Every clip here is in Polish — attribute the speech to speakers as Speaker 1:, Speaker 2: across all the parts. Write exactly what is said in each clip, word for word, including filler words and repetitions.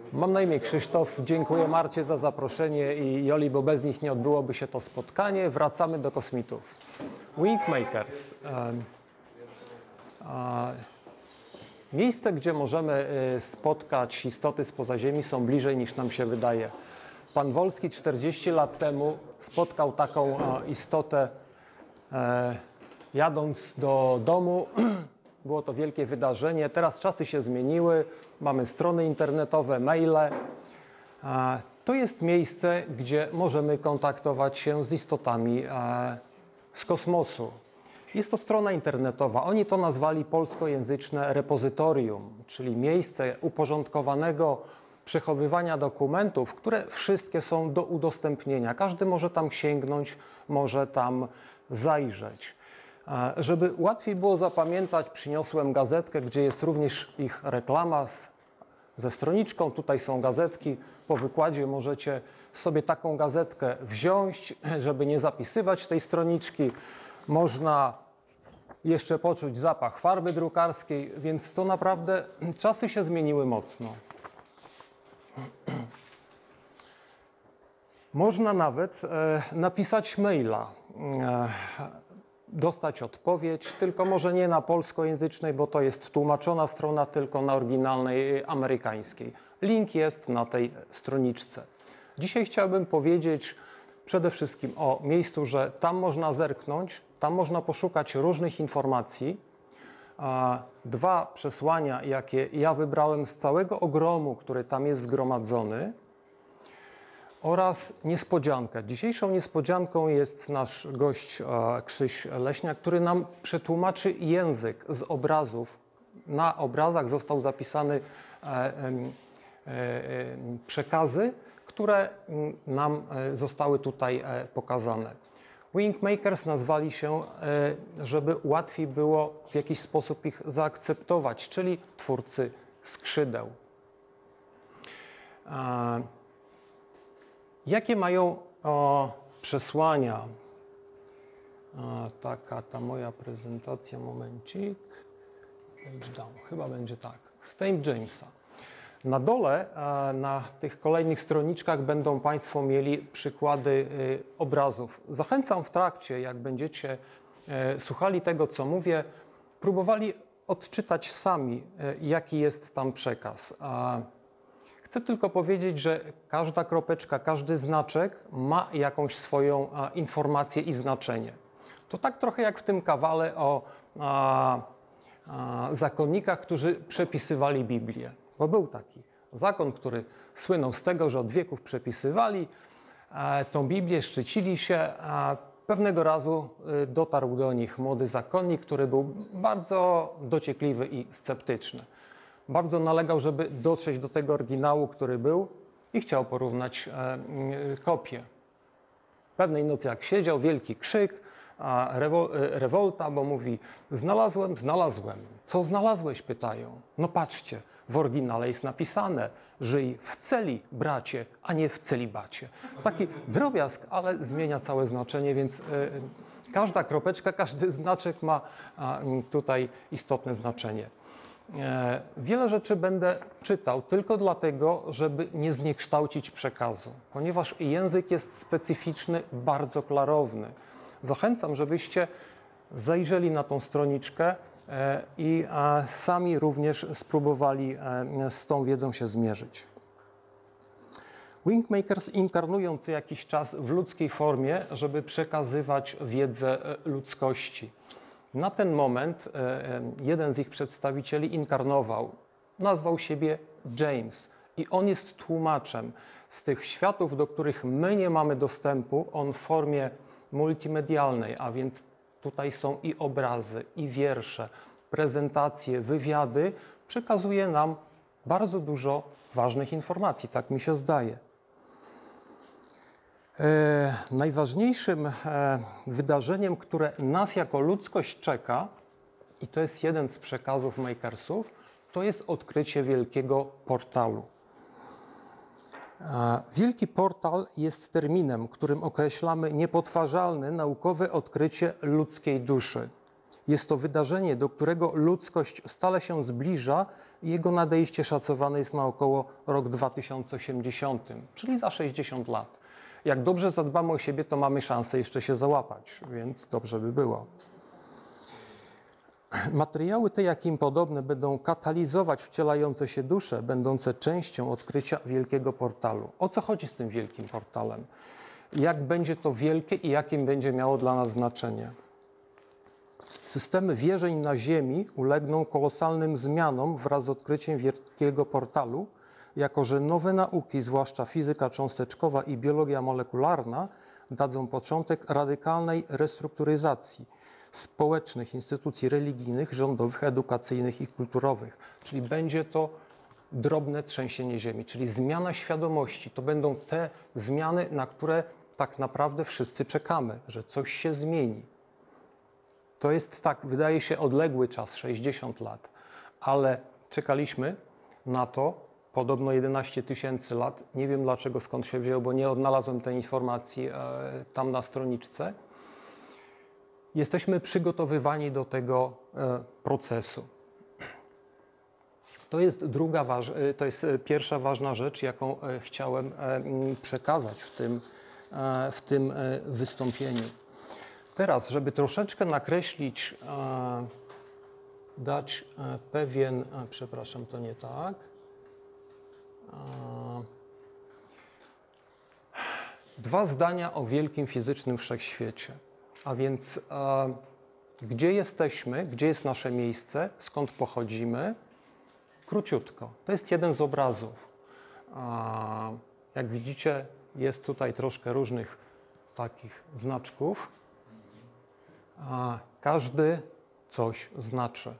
Speaker 1: Mam na imię Krzysztof, dziękuję Marcie za zaproszenie i Joli, bo bez nich nie odbyłoby się to spotkanie. Wracamy do kosmitów. Wingmakers. Miejsce, gdzie możemy spotkać istoty spoza Ziemi, są bliżej niż nam się wydaje. Pan Wolski czterdzieści lat temu spotkał taką istotę jadąc do domu. Było to wielkie wydarzenie. Teraz czasy się zmieniły. Mamy strony internetowe, maile. To jest miejsce, gdzie możemy kontaktować się z istotami z kosmosu. Jest to strona internetowa. Oni to nazwali polskojęzyczne repozytorium, czyli miejsce uporządkowanego przechowywania dokumentów, które wszystkie są do udostępnienia. Każdy może tam sięgnąć, może tam zajrzeć. Żeby łatwiej było zapamiętać, przyniosłem gazetkę, gdzie jest również ich reklama z, ze stroniczką. Tutaj są gazetki. Po wykładzie możecie sobie taką gazetkę wziąć, żeby nie zapisywać tej stroniczki. Można jeszcze poczuć zapach farby drukarskiej, więc to naprawdę czasy się zmieniły mocno. Można nawet e, napisać maila. E, dostać odpowiedź, tylko może nie na polskojęzycznej, bo to jest tłumaczona strona, tylko na oryginalnej amerykańskiej. Link jest na tej stroniczce. Dzisiaj chciałbym powiedzieć przede wszystkim o miejscu, że tam można zerknąć, tam można poszukać różnych informacji. Dwa przesłania, jakie ja wybrałem z całego ogromu, który tam jest zgromadzony, oraz niespodziankę. Dzisiejszą niespodzianką jest nasz gość Krzyś Leśniak, który nam przetłumaczy język z obrazów. Na obrazach został zapisany przekazy, które nam zostały tutaj pokazane. Wingmakers nazwali się, żeby łatwiej było w jakiś sposób ich zaakceptować, czyli twórcy skrzydeł. Jakie mają o, przesłania? A, taka ta moja prezentacja, momencik. Page down, chyba będzie tak. St. Jamesa. Na dole, a, na tych kolejnych stroniczkach będą Państwo mieli przykłady y, obrazów. Zachęcam w trakcie, jak będziecie y, słuchali tego, co mówię, próbowali odczytać sami, y, jaki jest tam przekaz. A, Chcę tylko powiedzieć, że każda kropeczka, każdy znaczek ma jakąś swoją a, informację i znaczenie. To tak trochę jak w tym kawale o a, a, zakonnikach, którzy przepisywali Biblię. Bo był taki zakon, który słynął z tego, że od wieków przepisywali a, tą Biblię, szczycili się. A pewnego razu y, dotarł do nich młody zakonnik, który był bardzo dociekliwy i sceptyczny. Bardzo nalegał, żeby dotrzeć do tego oryginału, który był i chciał porównać e, kopię. Pewnej nocy jak siedział, wielki krzyk, a rewo, e, rewolta, bo mówi: znalazłem, znalazłem. Co znalazłeś? Pytają. No patrzcie, w oryginale jest napisane: żyj w celi, bracie, a nie w celibacie. Taki drobiazg, ale zmienia całe znaczenie, więc e, każda kropeczka, każdy znaczek ma a, tutaj istotne znaczenie. Wiele rzeczy będę czytał tylko dlatego, żeby nie zniekształcić przekazu, ponieważ język jest specyficzny, bardzo klarowny. Zachęcam, żebyście zajrzeli na tą stroniczkę i sami również spróbowali z tą wiedzą się zmierzyć. Wingmakers inkarnują co jakiś czas w ludzkiej formie, żeby przekazywać wiedzę ludzkości. Na ten moment jeden z ich przedstawicieli inkarnował, nazwał siebie James i on jest tłumaczem z tych światów, do których my nie mamy dostępu. On w formie multimedialnej, a więc tutaj są i obrazy, i wiersze, prezentacje, wywiady, przekazuje nam bardzo dużo ważnych informacji, tak mi się zdaje. E, najważniejszym e, wydarzeniem, które nas jako ludzkość czeka, i to jest jeden z przekazów Makersów, to jest odkrycie wielkiego portalu. E, wielki portal jest terminem, którym określamy niepodważalne naukowe odkrycie ludzkiej duszy. Jest to wydarzenie, do którego ludzkość stale się zbliża i jego nadejście szacowane jest na około rok dwa tysiące osiemdziesiąty, czyli za sześćdziesiąt lat. Jak dobrze zadbamy o siebie, to mamy szansę jeszcze się załapać, więc dobrze by było. Materiały te, jak im podobne, będą katalizować wcielające się dusze, będące częścią odkrycia wielkiego portalu. O co chodzi z tym wielkim portalem? Jak będzie to wielkie i jakim będzie miało dla nas znaczenie? Systemy wierzeń na Ziemi ulegną kolosalnym zmianom wraz z odkryciem wielkiego portalu, jako że nowe nauki, zwłaszcza fizyka cząsteczkowa i biologia molekularna, dadzą początek radykalnej restrukturyzacji społecznych instytucji religijnych, rządowych, edukacyjnych i kulturowych. Czyli będzie to drobne trzęsienie ziemi, czyli zmiana świadomości. To będą te zmiany, na które tak naprawdę wszyscy czekamy, że coś się zmieni. To jest tak, wydaje się odległy czas, sześćdziesiąt lat, ale czekaliśmy na to podobno jedenaście tysięcy lat. Nie wiem dlaczego, skąd się wzięło, bo nie odnalazłem tej informacji e, tam na stroniczce. Jesteśmy przygotowywani do tego e, procesu. To jest druga waż, to jest pierwsza ważna rzecz, jaką e, chciałem e, przekazać w tym, e, w tym e, wystąpieniu. Teraz, żeby troszeczkę nakreślić, e, dać e, pewien, e, przepraszam, to nie tak. E, dwa zdania o wielkim fizycznym wszechświecie. A więc e, gdzie jesteśmy, gdzie jest nasze miejsce, skąd pochodzimy? Króciutko. To jest jeden z obrazów. E, jak widzicie, jest tutaj troszkę różnych takich znaczków. A każdy coś znaczy.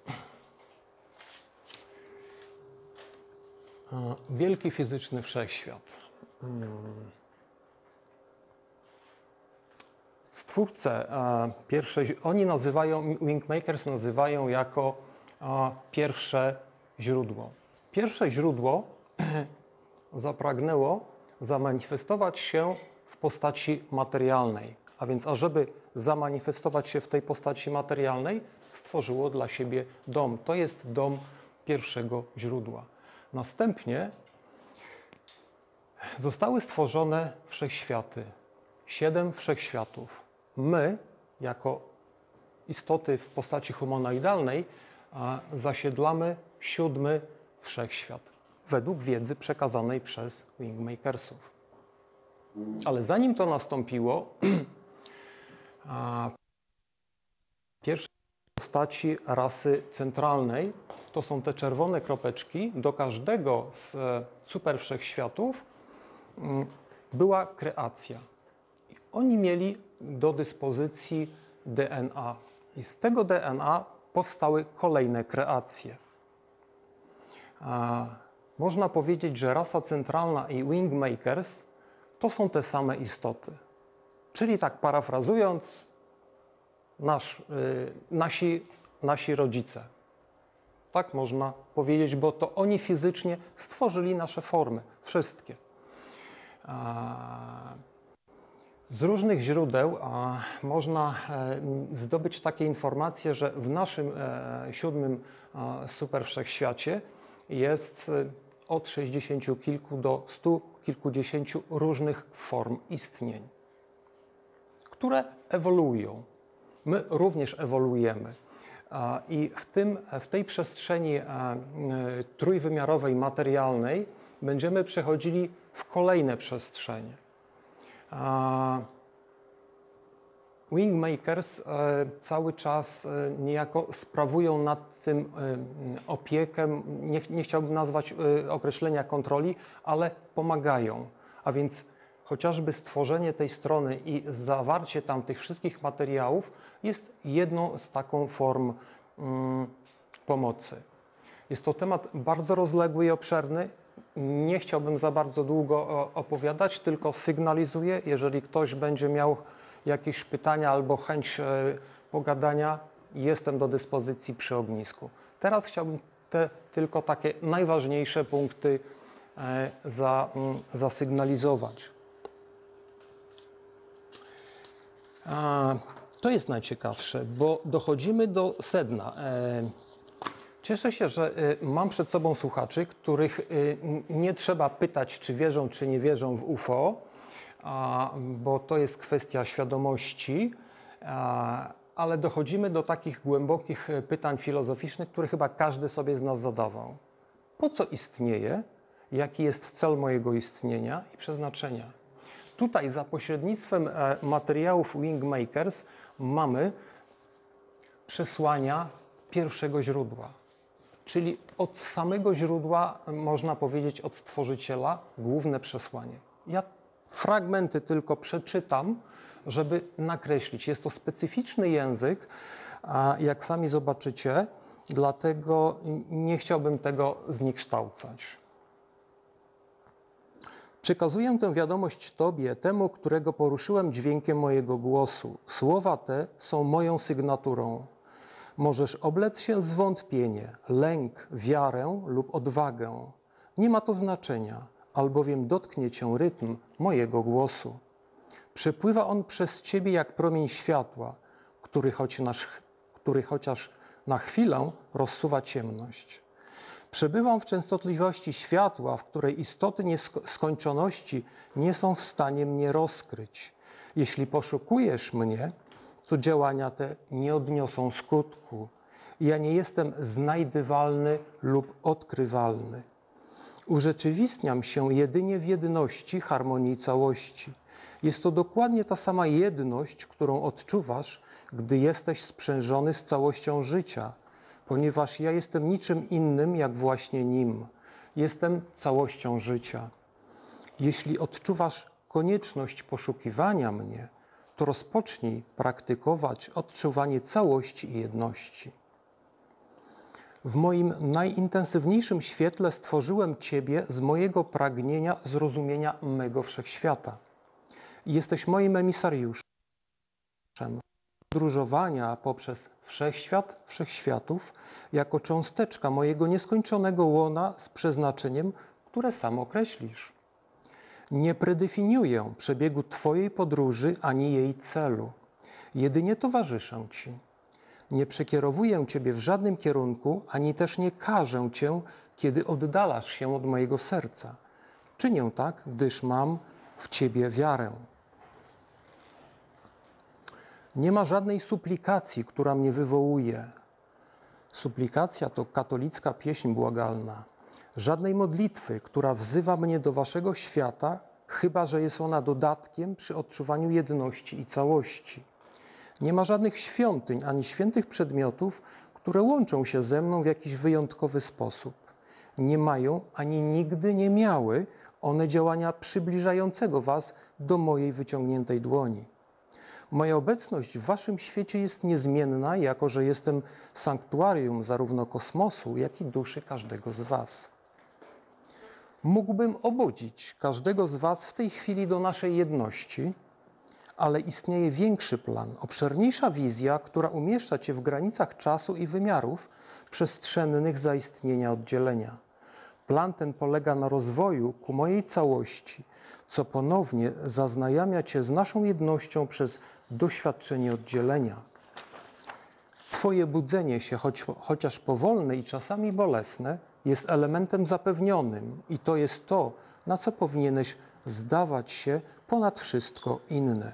Speaker 1: Wielki fizyczny wszechświat. Stwórcę pierwsze, oni nazywają, Wingmakers nazywają jako pierwsze źródło. Pierwsze źródło zapragnęło zamanifestować się w postaci materialnej. A więc, ażeby zamanifestować się w tej postaci materialnej, stworzyło dla siebie dom. To jest dom pierwszego źródła. Następnie zostały stworzone wszechświaty. Siedem wszechświatów. My, jako istoty w postaci humanoidalnej, zasiedlamy siódmy wszechświat. Według wiedzy przekazanej przez Wingmakersów. Ale zanim to nastąpiło, pierwsze postaci rasy centralnej, to są te czerwone kropeczki, do każdego z super wszechświatów była kreacja. I oni mieli do dyspozycji D N A. I z tego D N A powstały kolejne kreacje. Można powiedzieć, że rasa centralna i Wingmakers to są te same istoty. Czyli tak parafrazując, nasz, yy, nasi, nasi rodzice. Tak można powiedzieć, bo to oni fizycznie stworzyli nasze formy, wszystkie. Z różnych źródeł można zdobyć takie informacje, że w naszym siódmym superwszechświacie jest od sześćdziesięciu kilku do stu kilkudziesięciu różnych form istnień, które ewoluują. My również ewoluujemy. I w, tym, w tej przestrzeni trójwymiarowej, materialnej będziemy przechodzili w kolejne przestrzenie. Wingmakers cały czas niejako sprawują nad tym opiekę, nie, nie chciałbym nazwać określenia kontroli, ale pomagają. A więc chociażby stworzenie tej strony i zawarcie tam tych wszystkich materiałów jest jedną z taką form mm, pomocy. Jest to temat bardzo rozległy i obszerny. Nie chciałbym za bardzo długo opowiadać, tylko sygnalizuję, jeżeli ktoś będzie miał jakieś pytania albo chęć pogadania, jestem do dyspozycji przy ognisku. Teraz chciałbym te tylko takie najważniejsze punkty za, zasygnalizować. To jest najciekawsze, bo dochodzimy do sedna. Cieszę się, że mam przed sobą słuchaczy, których nie trzeba pytać, czy wierzą, czy nie wierzą w U F O, bo to jest kwestia świadomości, ale dochodzimy do takich głębokich pytań filozoficznych, które chyba każdy sobie z nas zadawał. Po co istnieje? Jaki jest cel mojego istnienia i przeznaczenia? Tutaj za pośrednictwem materiałów Wingmakers mamy przesłania pierwszego źródła, czyli od samego źródła, można powiedzieć, od Stworzyciela, główne przesłanie. Ja fragmenty tylko przeczytam, żeby nakreślić. Jest to specyficzny język, jak sami zobaczycie, dlatego nie chciałbym tego zniekształcać. Przekazuję tę wiadomość Tobie, temu, którego poruszyłem dźwiękiem mojego głosu. Słowa te są moją sygnaturą. Możesz oblec się zwątpienie, lęk, wiarę lub odwagę. Nie ma to znaczenia, albowiem dotknie Cię rytm mojego głosu. Przepływa on przez Ciebie jak promień światła, który, choć na, który chociaż na chwilę rozsuwa ciemność. Przebywam w częstotliwości światła, w której istoty nieskończoności nie są w stanie mnie rozkryć. Jeśli poszukujesz mnie, to działania te nie odniosą skutku. Ja nie jestem znajdywalny lub odkrywalny. Urzeczywistniam się jedynie w jedności, harmonii całości. Jest to dokładnie ta sama jedność, którą odczuwasz, gdy jesteś sprzężony z całością życia, ponieważ ja jestem niczym innym, jak właśnie nim. Jestem całością życia. Jeśli odczuwasz konieczność poszukiwania mnie, to rozpocznij praktykować odczuwanie całości i jedności. W moim najintensywniejszym świetle stworzyłem Ciebie z mojego pragnienia zrozumienia mego wszechświata. Jesteś moim emisariuszem. Podróżowania poprzez wszechświat wszechświatów jako cząsteczka mojego nieskończonego łona z przeznaczeniem, które sam określisz. Nie predefiniuję przebiegu Twojej podróży ani jej celu. Jedynie towarzyszę Ci. Nie przekierowuję Ciebie w żadnym kierunku, ani też nie karzę Cię, kiedy oddalasz się od mojego serca. Czynię tak, gdyż mam w Ciebie wiarę. Nie ma żadnej suplikacji, która mnie wywołuje. Suplikacja to katolicka pieśń błagalna. Żadnej modlitwy, która wzywa mnie do Waszego świata, chyba że jest ona dodatkiem przy odczuwaniu jedności i całości. Nie ma żadnych świątyń ani świętych przedmiotów, które łączą się ze mną w jakiś wyjątkowy sposób. Nie mają ani nigdy nie miały one działania przybliżającego Was do mojej wyciągniętej dłoni. Moja obecność w Waszym świecie jest niezmienna, jako że jestem sanktuarium zarówno kosmosu, jak i duszy każdego z Was. Mógłbym obudzić każdego z Was w tej chwili do naszej jedności, ale istnieje większy plan, obszerniejsza wizja, która umieszcza Cię w granicach czasu i wymiarów przestrzennych zaistnienia oddzielenia. Plan ten polega na rozwoju ku mojej całości, co ponownie zaznajamia Cię z naszą jednością przez doświadczenie oddzielenia. Twoje budzenie się, choć, chociaż powolne i czasami bolesne, jest elementem zapewnionym i to jest to, na co powinieneś zdawać się ponad wszystko inne.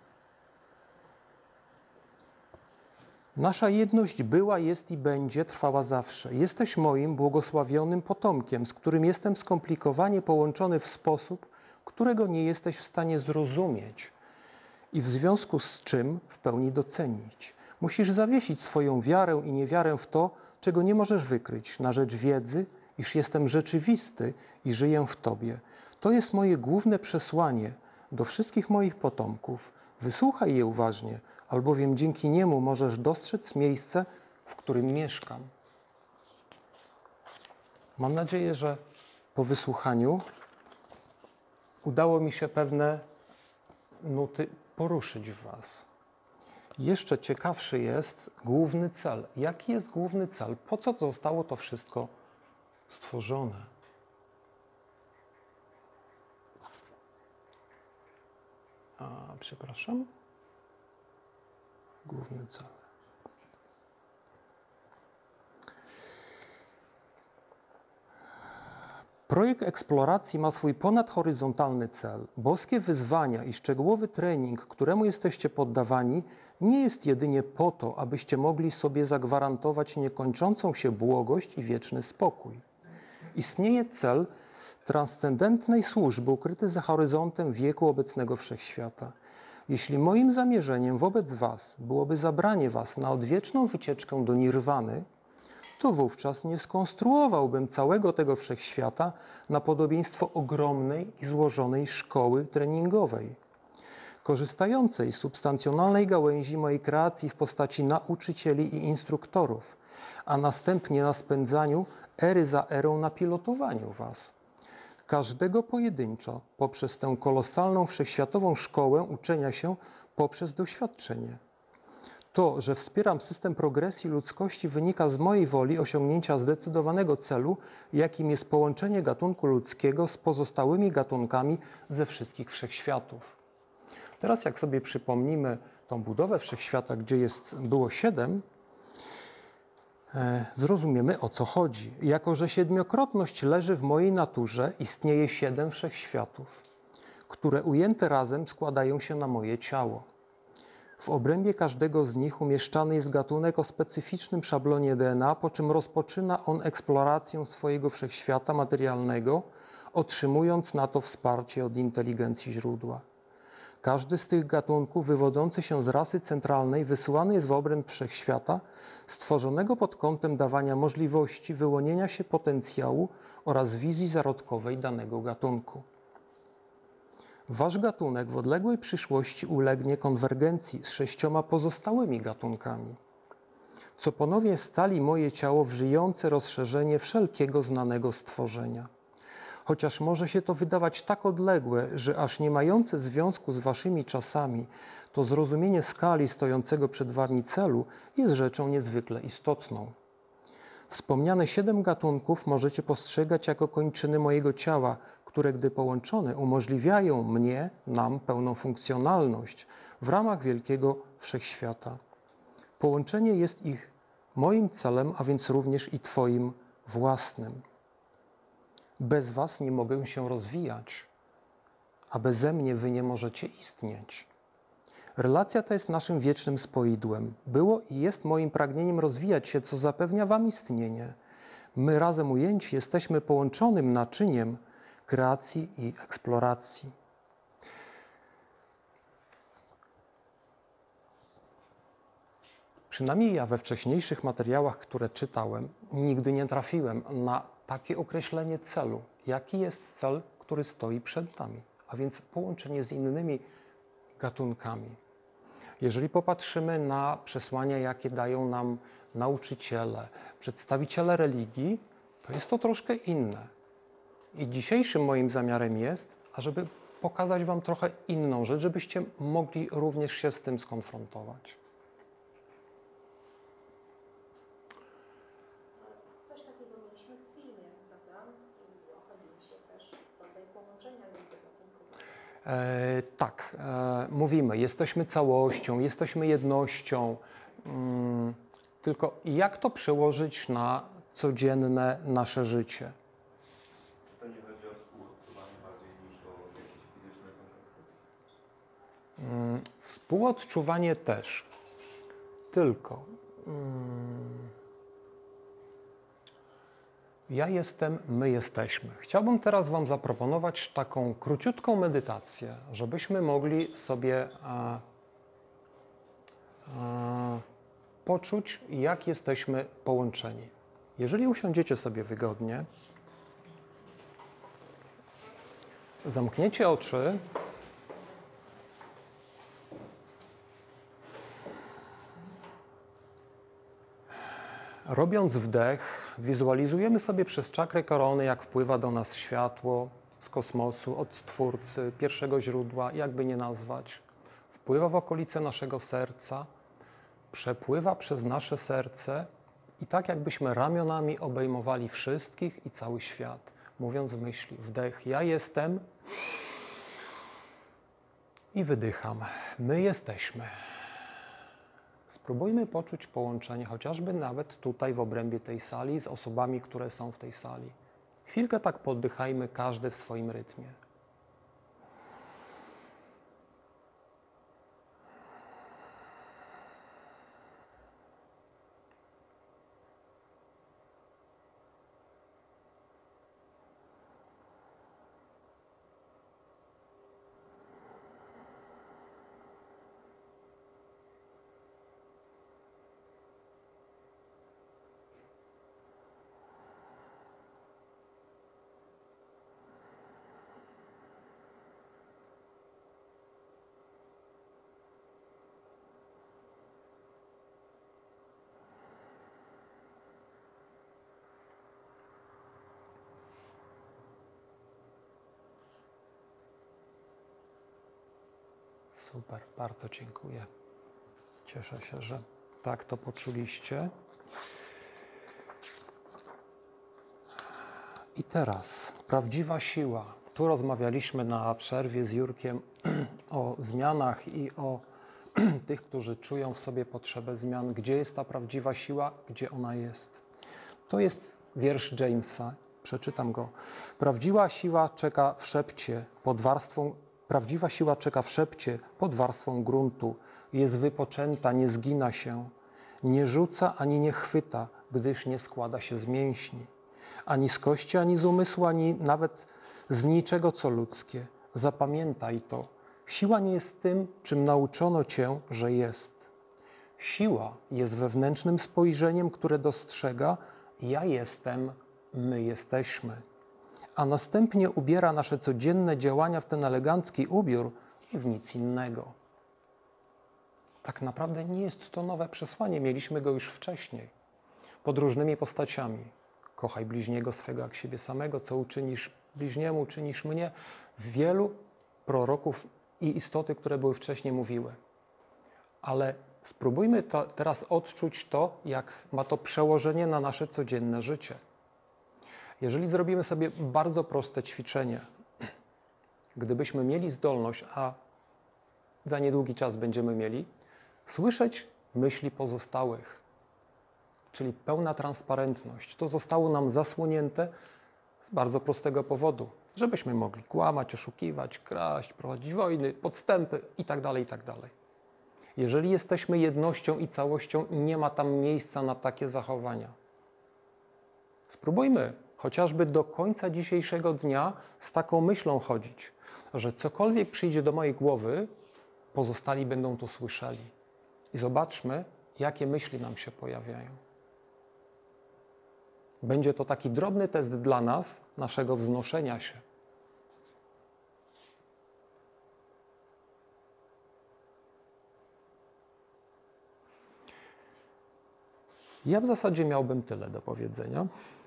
Speaker 1: Nasza jedność była, jest i będzie trwała zawsze. Jesteś moim błogosławionym potomkiem, z którym jestem skomplikowanie połączony w sposób, którego nie jesteś w stanie zrozumieć i w związku z czym w pełni docenić. Musisz zawiesić swoją wiarę i niewiarę w to, czego nie możesz wykryć, na rzecz wiedzy, iż jestem rzeczywisty i żyję w Tobie. To jest moje główne przesłanie do wszystkich moich potomków. Wysłuchaj je uważnie, albowiem dzięki niemu możesz dostrzec miejsce, w którym mieszkam. Mam nadzieję, że po wysłuchaniu udało mi się pewne nuty poruszyć w Was. Jeszcze ciekawszy jest główny cel. Jaki jest główny cel? Po co zostało to wszystko stworzone? A, przepraszam. główny cel. Projekt eksploracji ma swój ponadhoryzontalny cel. Boskie wyzwania i szczegółowy trening, któremu jesteście poddawani, nie jest jedynie po to, abyście mogli sobie zagwarantować niekończącą się błogość i wieczny spokój. Istnieje cel transcendentnej służby ukryty za horyzontem wieku obecnego wszechświata. Jeśli moim zamierzeniem wobec was byłoby zabranie was na odwieczną wycieczkę do nirwany, to wówczas nie skonstruowałbym całego tego wszechświata na podobieństwo ogromnej i złożonej szkoły treningowej, korzystającej z substancjonalnej gałęzi mojej kreacji w postaci nauczycieli i instruktorów, a następnie na spędzaniu ery za erą na pilotowaniu was. Każdego pojedynczo poprzez tę kolosalną wszechświatową szkołę uczenia się poprzez doświadczenie. To, że wspieram system progresji ludzkości, wynika z mojej woli osiągnięcia zdecydowanego celu, jakim jest połączenie gatunku ludzkiego z pozostałymi gatunkami ze wszystkich wszechświatów. Teraz jak sobie przypomnimy tą budowę wszechświata, gdzie jest, było siedem, e, zrozumiemy, o co chodzi. Jako że siedmiokrotność leży w mojej naturze, istnieje siedem wszechświatów, które ujęte razem składają się na moje ciało. W obrębie każdego z nich umieszczany jest gatunek o specyficznym szablonie D N A, po czym rozpoczyna on eksplorację swojego wszechświata materialnego, otrzymując na to wsparcie od inteligencji źródła. Każdy z tych gatunków wywodzący się z rasy centralnej wysyłany jest w obręb wszechświata, stworzonego pod kątem dawania możliwości wyłonienia się potencjału oraz wizji zarodkowej danego gatunku. Wasz gatunek w odległej przyszłości ulegnie konwergencji z sześcioma pozostałymi gatunkami, co ponownie stali moje ciało w żyjące rozszerzenie wszelkiego znanego stworzenia. Chociaż może się to wydawać tak odległe, że aż nie mające związku z waszymi czasami, to zrozumienie skali stojącego przed wami celu jest rzeczą niezwykle istotną. Wspomniane siedem gatunków możecie postrzegać jako kończyny mojego ciała, które gdy połączone umożliwiają mnie, nam pełną funkcjonalność w ramach wielkiego wszechświata. Połączenie jest ich moim celem, a więc również i twoim własnym. Bez was nie mogę się rozwijać, a beze mnie wy nie możecie istnieć. Relacja ta jest naszym wiecznym spoidłem. Było i jest moim pragnieniem rozwijać się, co zapewnia wam istnienie. My razem ujęci jesteśmy połączonym naczyniem kreacji i eksploracji. Przynajmniej ja we wcześniejszych materiałach, które czytałem, nigdy nie trafiłem na takie określenie celu. Jaki jest cel, który stoi przed nami? A więc połączenie z innymi gatunkami. Jeżeli popatrzymy na przesłania, jakie dają nam nauczyciele, przedstawiciele religii, to jest to troszkę inne. I dzisiejszym moim zamiarem jest, ażeby pokazać wam trochę inną rzecz, żebyście mogli również się z tym skonfrontować.
Speaker 2: Coś takiego mieliśmy w filmie, prawda? I ocalił się też rodzaj połączenia między gatunkami.
Speaker 1: E, tak, e, mówimy, jesteśmy całością, jesteśmy jednością, mm, tylko jak to przełożyć na codzienne nasze życie?
Speaker 3: To nie chodzi o współodczuwanie bardziej niż o jakieś fizyczne kontakty?
Speaker 1: Mm, współodczuwanie też, tylko mm, ja jestem, my jesteśmy. Chciałbym teraz wam zaproponować taką króciutką medytację, żebyśmy mogli sobie a, a, poczuć, jak jesteśmy połączeni. Jeżeli usiądziecie sobie wygodnie, zamkniecie oczy, robiąc wdech, wizualizujemy sobie przez czakrę korony, jak wpływa do nas światło z kosmosu, od Stwórcy, pierwszego źródła, jakby nie nazwać. Wpływa w okolice naszego serca, przepływa przez nasze serce i tak jakbyśmy ramionami obejmowali wszystkich i cały świat, mówiąc w myśli, wdech, ja jestem i wydycham, my jesteśmy. Spróbujmy poczuć połączenie, chociażby nawet tutaj w obrębie tej sali, z osobami, które są w tej sali. Chwilkę tak poddychajmy, każdy w swoim rytmie. Super, bardzo dziękuję. Cieszę się, że tak to poczuliście. I teraz prawdziwa siła. Tu rozmawialiśmy na przerwie z Jurkiem o zmianach i o tych, którzy czują w sobie potrzebę zmian. Gdzie jest ta prawdziwa siła? Gdzie ona jest? To jest wiersz Jamesa. Przeczytam go. Prawdziwa siła czeka w szepcie pod warstwą Prawdziwa siła czeka w szepcie pod warstwą gruntu. Jest wypoczęta, nie zgina się. Nie rzuca ani nie chwyta, gdyż nie składa się z mięśni. Ani z kości, ani z umysłu, ani nawet z niczego, co ludzkie. Zapamiętaj to. Siła nie jest tym, czym nauczono cię, że jest. Siła jest wewnętrznym spojrzeniem, które dostrzega: ja jestem, my jesteśmy. A następnie ubiera nasze codzienne działania w ten elegancki ubiór i w nic innego. Tak naprawdę nie jest to nowe przesłanie, mieliśmy go już wcześniej, pod różnymi postaciami. Kochaj bliźniego swego jak siebie samego, co uczynisz bliźniemu, czynisz mnie. Wielu proroków i istoty, które były wcześniej, mówiły. Ale spróbujmy to, teraz odczuć to, jak ma to przełożenie na nasze codzienne życie. Jeżeli zrobimy sobie bardzo proste ćwiczenie, gdybyśmy mieli zdolność, a za niedługi czas będziemy mieli, słyszeć myśli pozostałych, czyli pełna transparentność. To zostało nam zasłonięte z bardzo prostego powodu, żebyśmy mogli kłamać, oszukiwać, kraść, prowadzić wojny, podstępy itd., itd. Jeżeli jesteśmy jednością i całością, nie ma tam miejsca na takie zachowania. Spróbujmy chociażby do końca dzisiejszego dnia z taką myślą chodzić, że cokolwiek przyjdzie do mojej głowy, pozostali będą to słyszeli. I zobaczmy, jakie myśli nam się pojawiają. Będzie to taki drobny test dla nas, naszego wznoszenia się. Ja w zasadzie miałbym tyle do powiedzenia.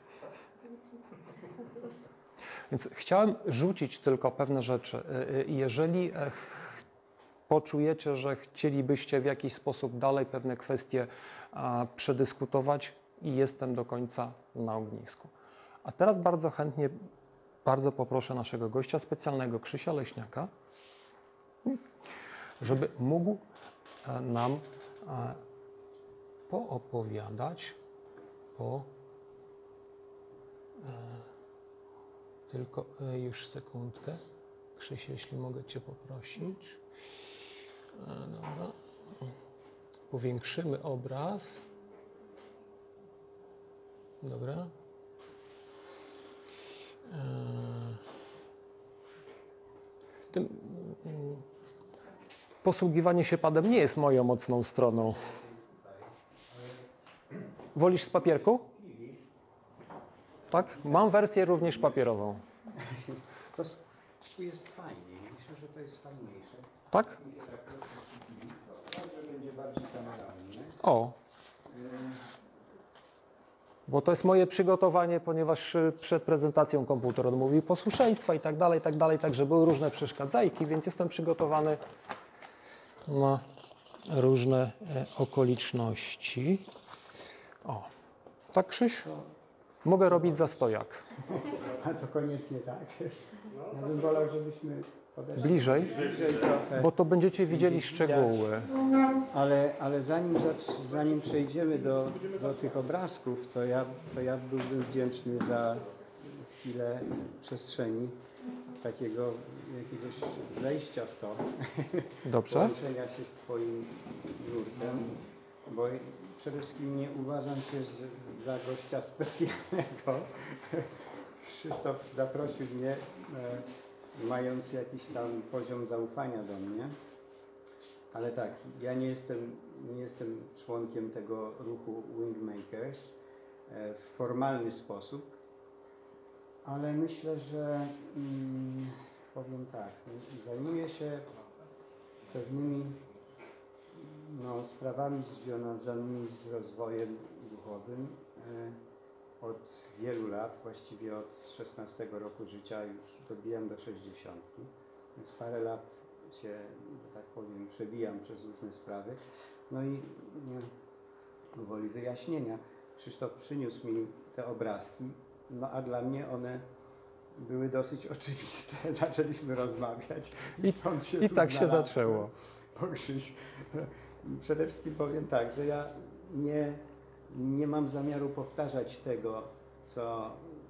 Speaker 1: Więc chciałem rzucić tylko pewne rzeczy. Jeżeli poczujecie, że chcielibyście w jakiś sposób dalej pewne kwestie przedyskutować, i jestem do końca na ognisku. A teraz bardzo chętnie, bardzo poproszę naszego gościa specjalnego, Krzysia Leśniaka, żeby mógł nam poopowiadać o... Tylko już sekundkę. Krzysiu, jeśli mogę Cię poprosić. Dobra. Powiększymy obraz. Dobra. Tym, posługiwanie się padem nie jest moją mocną stroną. Wolisz z papierku? Tak? Mam wersję również papierową.
Speaker 4: To jest fajniej. Myślę, że to jest fajniejsze.
Speaker 1: Tak?
Speaker 4: Może będzie bardziej kameralne.
Speaker 1: O. Bo to jest moje przygotowanie, ponieważ przed prezentacją komputer odmówił posłuszeństwa i tak dalej, i tak dalej, także były różne przeszkadzajki, więc jestem przygotowany na różne okoliczności. O. Tak, Krzyś? Mogę robić zastojak.
Speaker 4: A to koniecznie tak. Ja bym wolał, żebyśmy podeszli
Speaker 1: Bliżej?
Speaker 4: bliżej trochę.
Speaker 1: Bo to będziecie widzieli szczegóły.
Speaker 4: Ale, ale zanim, zacz- zanim przejdziemy do, do tych obrazków, to ja, to ja byłbym wdzięczny za chwilę przestrzeni, takiego jakiegoś wejścia w to,
Speaker 1: Dobrze?
Speaker 4: połączenia się z Twoim nurtem, bo przede wszystkim nie uważam się z, za gościa specjalnego. Krzysztof zaprosił mnie, e, mając jakiś tam poziom zaufania do mnie. Ale tak, ja nie jestem, nie jestem członkiem tego ruchu Wingmakers e, w formalny sposób, ale myślę, że mm, powiem tak, no, zajmuję się pewnymi no, sprawami związanymi z rozwojem duchowym e, od wielu lat, właściwie od szesnastego roku życia, już dobijam do sześćdziesiątki, więc parę lat się, że tak powiem, przebijam przez różne sprawy. No i nie, woli wyjaśnienia, Krzysztof przyniósł mi te obrazki, no a dla mnie one były dosyć oczywiste. Zaczęliśmy rozmawiać i stąd się
Speaker 1: I
Speaker 4: tu
Speaker 1: tak się
Speaker 4: znalazłem.
Speaker 1: zaczęło.
Speaker 4: Bo Krzyś, przede wszystkim powiem tak, że ja nie, nie mam zamiaru powtarzać tego, co,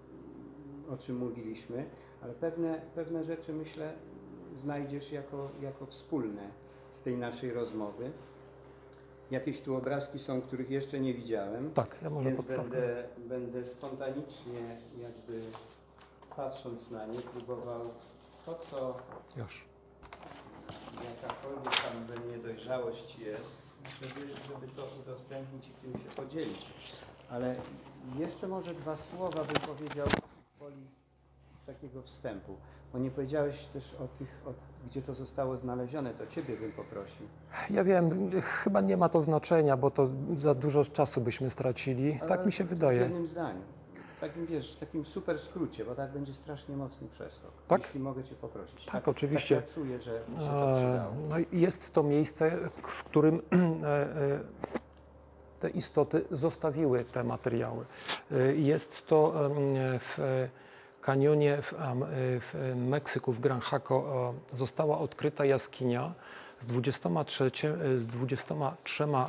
Speaker 4: o czym mówiliśmy, ale pewne, pewne rzeczy, myślę, znajdziesz jako, jako wspólne z tej naszej rozmowy. Jakieś tu obrazki są, których jeszcze nie widziałem.
Speaker 1: Tak, ja może
Speaker 4: Więc
Speaker 1: podstawkę.
Speaker 4: będę, będę spontanicznie, jakby patrząc na nie, próbował to, co
Speaker 1: Już.
Speaker 4: jakakolwiek tam we mnie dojrzałość jest, żeby, żeby to udostępnić i tym się podzielić. Ale jeszcze może dwa słowa bym powiedział woli takiego wstępu. Bo nie powiedziałeś też o tych, o, gdzie to zostało znalezione, to Ciebie bym poprosił.
Speaker 1: Ja wiem, chyba nie ma to znaczenia, bo to za dużo czasu byśmy stracili.
Speaker 4: Ale
Speaker 1: Tak mi się
Speaker 4: W
Speaker 1: wydaje.
Speaker 4: jednym zdaniu. Takim, wiesz, takim super skrócie, bo tak będzie strasznie mocny przeskok.
Speaker 1: Tak?
Speaker 4: Jeśli mogę Cię poprosić.
Speaker 1: Tak, oczywiście.
Speaker 4: Tak ja czuję, że mi się to
Speaker 1: E,
Speaker 4: przydało.
Speaker 1: No i jest to miejsce, w którym e, e, te istoty zostawiły te materiały. E, Jest to em, w kanionie w, am, w Meksyku, w Gran Chaco, e, została odkryta jaskinia z dwudziestoma trzema, z dwudziestoma trzema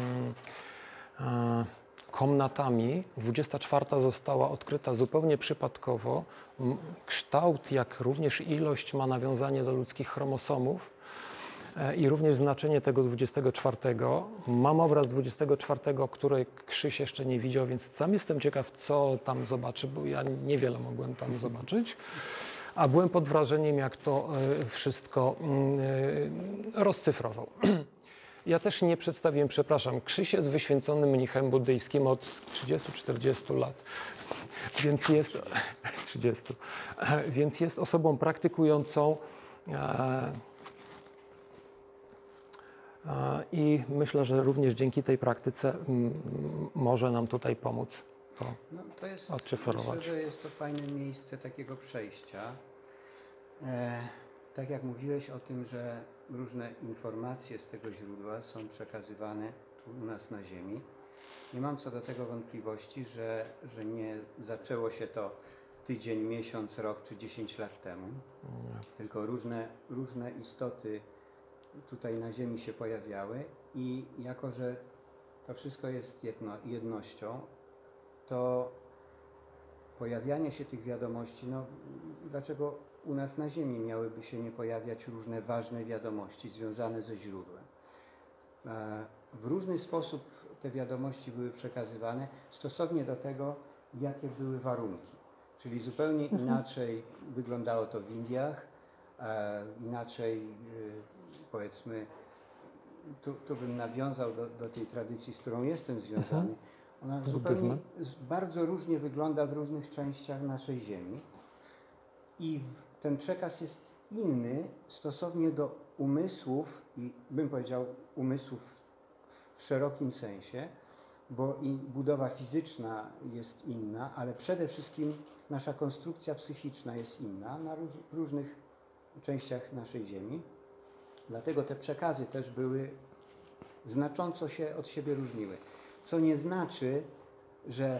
Speaker 1: em, e, komnatami. dwudziesta czwarta została odkryta zupełnie przypadkowo. M- Kształt, jak również ilość ma nawiązanie do ludzkich chromosomów e, i również znaczenie tego dwudziestego czwartego. Mam obraz dwudziestego czwartego, który Krzyś jeszcze nie widział, więc sam jestem ciekaw, co tam zobaczy, bo ja niewiele mogłem tam zobaczyć. A byłem pod wrażeniem, jak to e, wszystko mm, e, rozcyfrował. Ja też nie przedstawiłem, przepraszam, Krzyś jest wyświęconym mnichem buddyjskim od trzydziestu czterdziestu lat, więc jest trzydziestu, więc jest osobą praktykującą e, e, i myślę, że również dzięki tej praktyce m, może nam tutaj pomóc to
Speaker 4: No, to jest,
Speaker 1: odszyfrować.
Speaker 4: myślę, że jest to fajne miejsce takiego przejścia. E, tak jak mówiłeś o tym, że różne informacje z tego źródła są przekazywane tu u nas na Ziemi. Nie mam co do tego wątpliwości, że, że nie zaczęło się to tydzień, miesiąc, rok czy dziesięć lat temu, tylko różne, różne istoty tutaj na Ziemi się pojawiały i jako, że to wszystko jest jedno, jednością, to pojawianie się tych wiadomości, no dlaczego u nas na Ziemi miałyby się nie pojawiać różne ważne wiadomości związane ze źródłem? W różny sposób te wiadomości były przekazywane stosownie do tego, jakie były warunki. Czyli zupełnie inaczej wyglądało to w Indiach, inaczej powiedzmy, tu, tu bym nawiązał do, do tej tradycji, z którą jestem związany. Ona zupełnie bardzo różnie wygląda w różnych częściach naszej Ziemi i ten przekaz jest inny stosownie do umysłów i bym powiedział umysłów w szerokim sensie, bo i budowa fizyczna jest inna, ale przede wszystkim nasza konstrukcja psychiczna jest inna na róż, w różnych częściach naszej Ziemi. Dlatego te przekazy też były znacząco się od siebie różniły. Co nie znaczy, że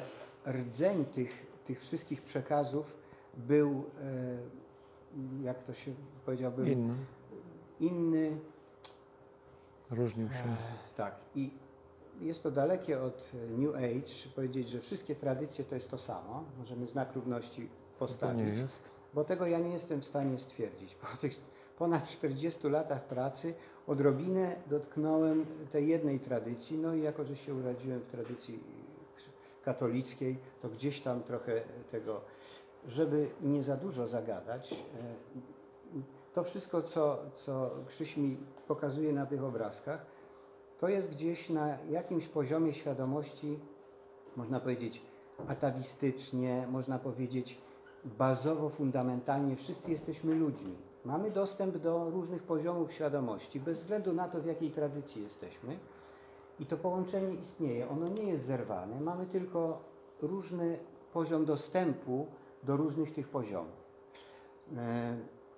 Speaker 4: rdzeń tych, tych wszystkich przekazów był, e, jak to się powiedziałbym,
Speaker 1: Inny.
Speaker 4: inny.
Speaker 1: Różnił się.
Speaker 4: E, tak. I jest to dalekie od New Age powiedzieć, że wszystkie tradycje to jest to samo. Możemy znak równości
Speaker 1: To nie
Speaker 4: postawić.
Speaker 1: jest.
Speaker 4: Bo tego ja nie jestem w stanie stwierdzić. Po tych ponad czterdziestu latach pracy odrobinę dotknąłem tej jednej tradycji, no i jako, że się urodziłem w tradycji katolickiej, to gdzieś tam trochę tego, żeby nie za dużo zagadać, to wszystko, co, co Krzyś mi pokazuje na tych obrazkach, to jest gdzieś na jakimś poziomie świadomości, można powiedzieć atawistycznie, można powiedzieć bazowo, fundamentalnie, wszyscy jesteśmy ludźmi. Mamy dostęp do różnych poziomów świadomości, bez względu na to, w jakiej tradycji jesteśmy. I to połączenie istnieje, ono nie jest zerwane, mamy tylko różny poziom dostępu do różnych tych poziomów. E,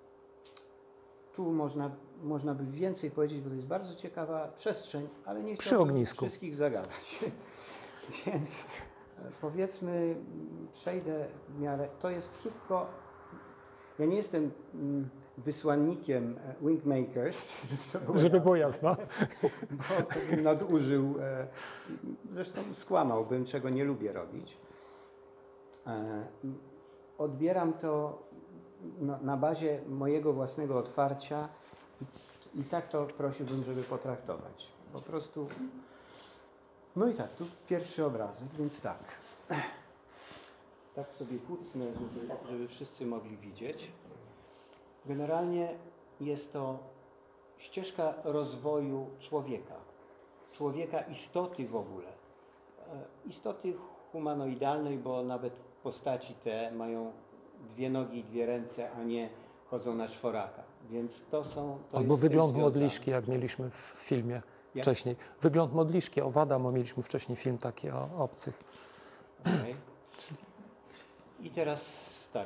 Speaker 4: tu można, można by więcej powiedzieć, bo to jest bardzo ciekawa przestrzeń, ale nie
Speaker 1: Przy
Speaker 4: chciałbym
Speaker 1: ognisku.
Speaker 4: wszystkich zagadać. Więc powiedzmy, przejdę w miarę, to jest wszystko, ja nie jestem mm, wysłannikiem Wingmakers, żeby to było
Speaker 1: Żeby
Speaker 4: jasne,
Speaker 1: było jasno.
Speaker 4: bo to bym nadużył, e, zresztą skłamałbym, czego nie lubię robić. E, odbieram to no, na bazie mojego własnego otwarcia i, i tak to prosiłbym, żeby potraktować. Po prostu, no i tak, tu pierwszy obrazek, więc tak. Tak sobie kucnę, żeby, żeby wszyscy mogli widzieć. Generalnie jest to ścieżka rozwoju człowieka. Człowieka, istoty w ogóle. E, Istoty humanoidalnej, bo nawet postaci te mają dwie nogi i dwie ręce, a nie chodzą na czworaka. Więc to są... To
Speaker 1: Albo
Speaker 4: jest z tym
Speaker 1: wygląd
Speaker 4: związane.
Speaker 1: modliszki, jak mieliśmy w filmie
Speaker 4: Jak?
Speaker 1: wcześniej. Wygląd modliszki, o Adamo mieliśmy wcześniej film taki o obcych.
Speaker 4: Okay. I teraz tak.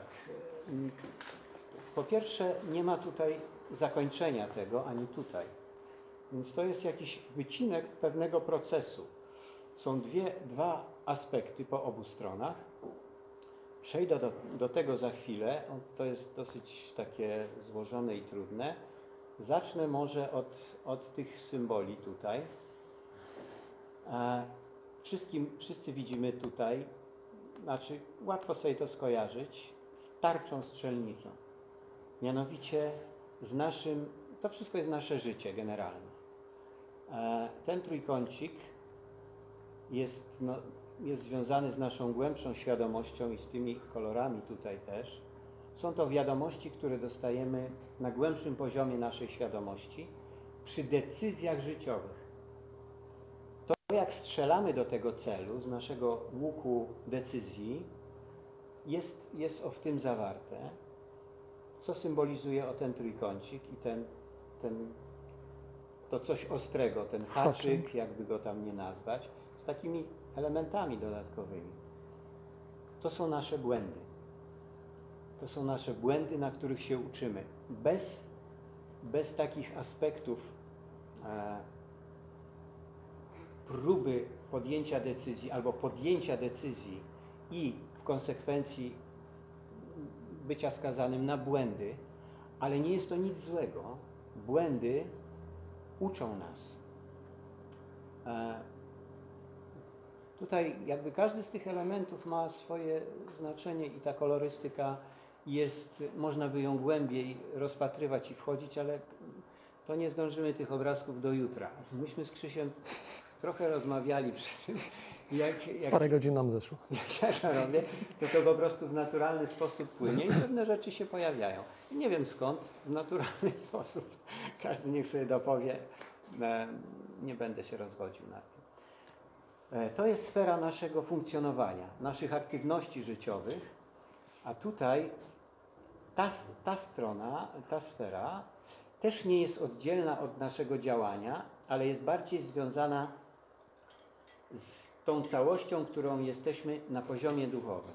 Speaker 4: Po pierwsze, nie ma tutaj zakończenia tego, ani tutaj. Więc to jest jakiś wycinek pewnego procesu. Są dwie, dwa aspekty po obu stronach. Przejdę do, do tego za chwilę. To jest dosyć takie złożone i trudne. Zacznę może od, od tych symboli tutaj. Wszystkim, wszyscy widzimy tutaj, znaczy łatwo sobie to skojarzyć, z tarczą strzelniczą. Mianowicie z naszym, to wszystko jest nasze życie generalne. Ten trójkącik jest, no, jest związany z naszą głębszą świadomością i z tymi kolorami tutaj też. Są to wiadomości, które dostajemy na głębszym poziomie naszej świadomości przy decyzjach życiowych. To, jak strzelamy do tego celu z naszego łuku decyzji, jest, jest o w tym zawarte, co symbolizuje o ten trójkącik i ten, ten, to coś ostrego, ten haczyk, jakby go tam nie nazwać, z takimi elementami dodatkowymi. To są nasze błędy. To są nasze błędy, na których się uczymy. Bez, bez takich aspektów e, próby podjęcia decyzji albo podjęcia decyzji i w konsekwencji bycia skazanym na błędy, ale nie jest to nic złego. Błędy uczą nas. E, tutaj jakby każdy z tych elementów ma swoje znaczenie i ta kolorystyka jest, można by ją głębiej rozpatrywać i wchodzić, ale to nie zdążymy tych obrazków do jutra. Myśmy z Krzysiem trochę rozmawiali przy tym, jak, jak,
Speaker 1: Parę godzin nam zeszło.
Speaker 4: jak ja to robię, to to po prostu w naturalny sposób płynie i pewne rzeczy się pojawiają. I nie wiem skąd, w naturalny sposób. Każdy niech sobie dopowie, nie będę się rozwodził nad tym. To jest sfera naszego funkcjonowania, naszych aktywności życiowych, a tutaj ta, ta strona, ta sfera też nie jest oddzielna od naszego działania, ale jest bardziej związana z tą całością, którą jesteśmy na poziomie duchowym.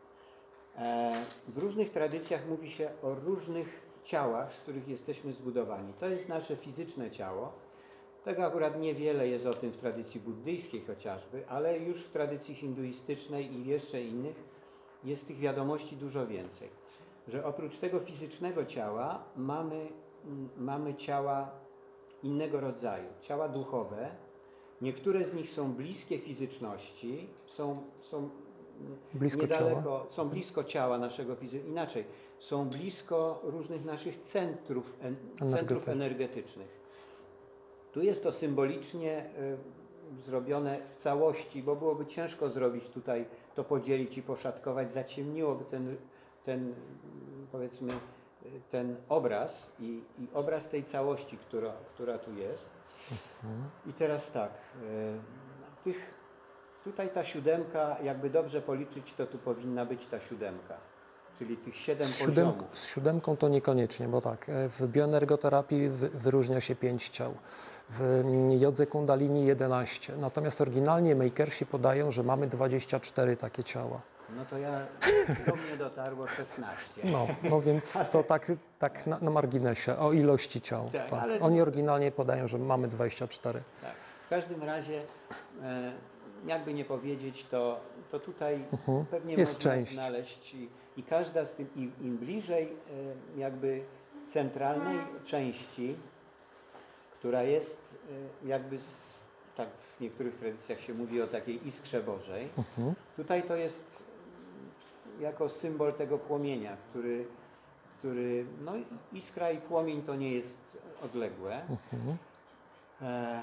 Speaker 4: W różnych tradycjach mówi się o różnych ciałach, z których jesteśmy zbudowani. To jest nasze fizyczne ciało, Tego akurat niewiele jest o tym w tradycji buddyjskiej chociażby, ale już w tradycji hinduistycznej i jeszcze innych jest tych wiadomości dużo więcej. Że oprócz tego fizycznego ciała mamy, mamy ciała innego rodzaju, ciała duchowe. Niektóre z nich są bliskie fizyczności, są, są
Speaker 1: Blisko
Speaker 4: niedaleko,
Speaker 1: ciała.
Speaker 4: są blisko ciała naszego fizycznego, inaczej, są blisko różnych naszych centrów, en, centrów
Speaker 1: Energety-
Speaker 4: energetycznych. Tu jest to symbolicznie y, zrobione w całości, bo byłoby ciężko zrobić tutaj, to podzielić i poszatkować, zaciemniłoby ten, ten powiedzmy, y, ten obraz i, i obraz tej całości, która, która tu jest. I teraz tak, y, tych, tutaj ta siódemka, jakby dobrze policzyć, to tu powinna być ta siódemka, czyli tych siedem
Speaker 1: Z, siódem,
Speaker 4: poziomów.
Speaker 1: z siódemką to niekoniecznie, bo tak, e, w bioenergoterapii wy, wyróżnia się pięć ciał, w mm, jodze kundalini jedenaście, natomiast oryginalnie makersi podają, że mamy dwadzieścia cztery takie ciała.
Speaker 4: No to ja, do mnie dotarło szesnaście.
Speaker 1: No, no więc to tak, tak na, na marginesie, o ilości ciał.
Speaker 4: Tak,
Speaker 1: Tak.
Speaker 4: ale-
Speaker 1: Oni oryginalnie podają, że mamy dwadzieścia cztery.
Speaker 4: Tak. W każdym razie, e, jakby nie powiedzieć, to, to tutaj
Speaker 1: Mhm.
Speaker 4: pewnie
Speaker 1: Jest
Speaker 4: można
Speaker 1: część.
Speaker 4: znaleźć i, i każda z tym, im, im bliżej e, jakby centralnej części, która jest e, jakby, z, tak w niektórych tradycjach się mówi o takiej iskrze Bożej,
Speaker 1: Mhm.
Speaker 4: tutaj to jest jako symbol tego płomienia, który, który no iskra i płomień to nie jest odległe.
Speaker 1: Mhm.
Speaker 4: E,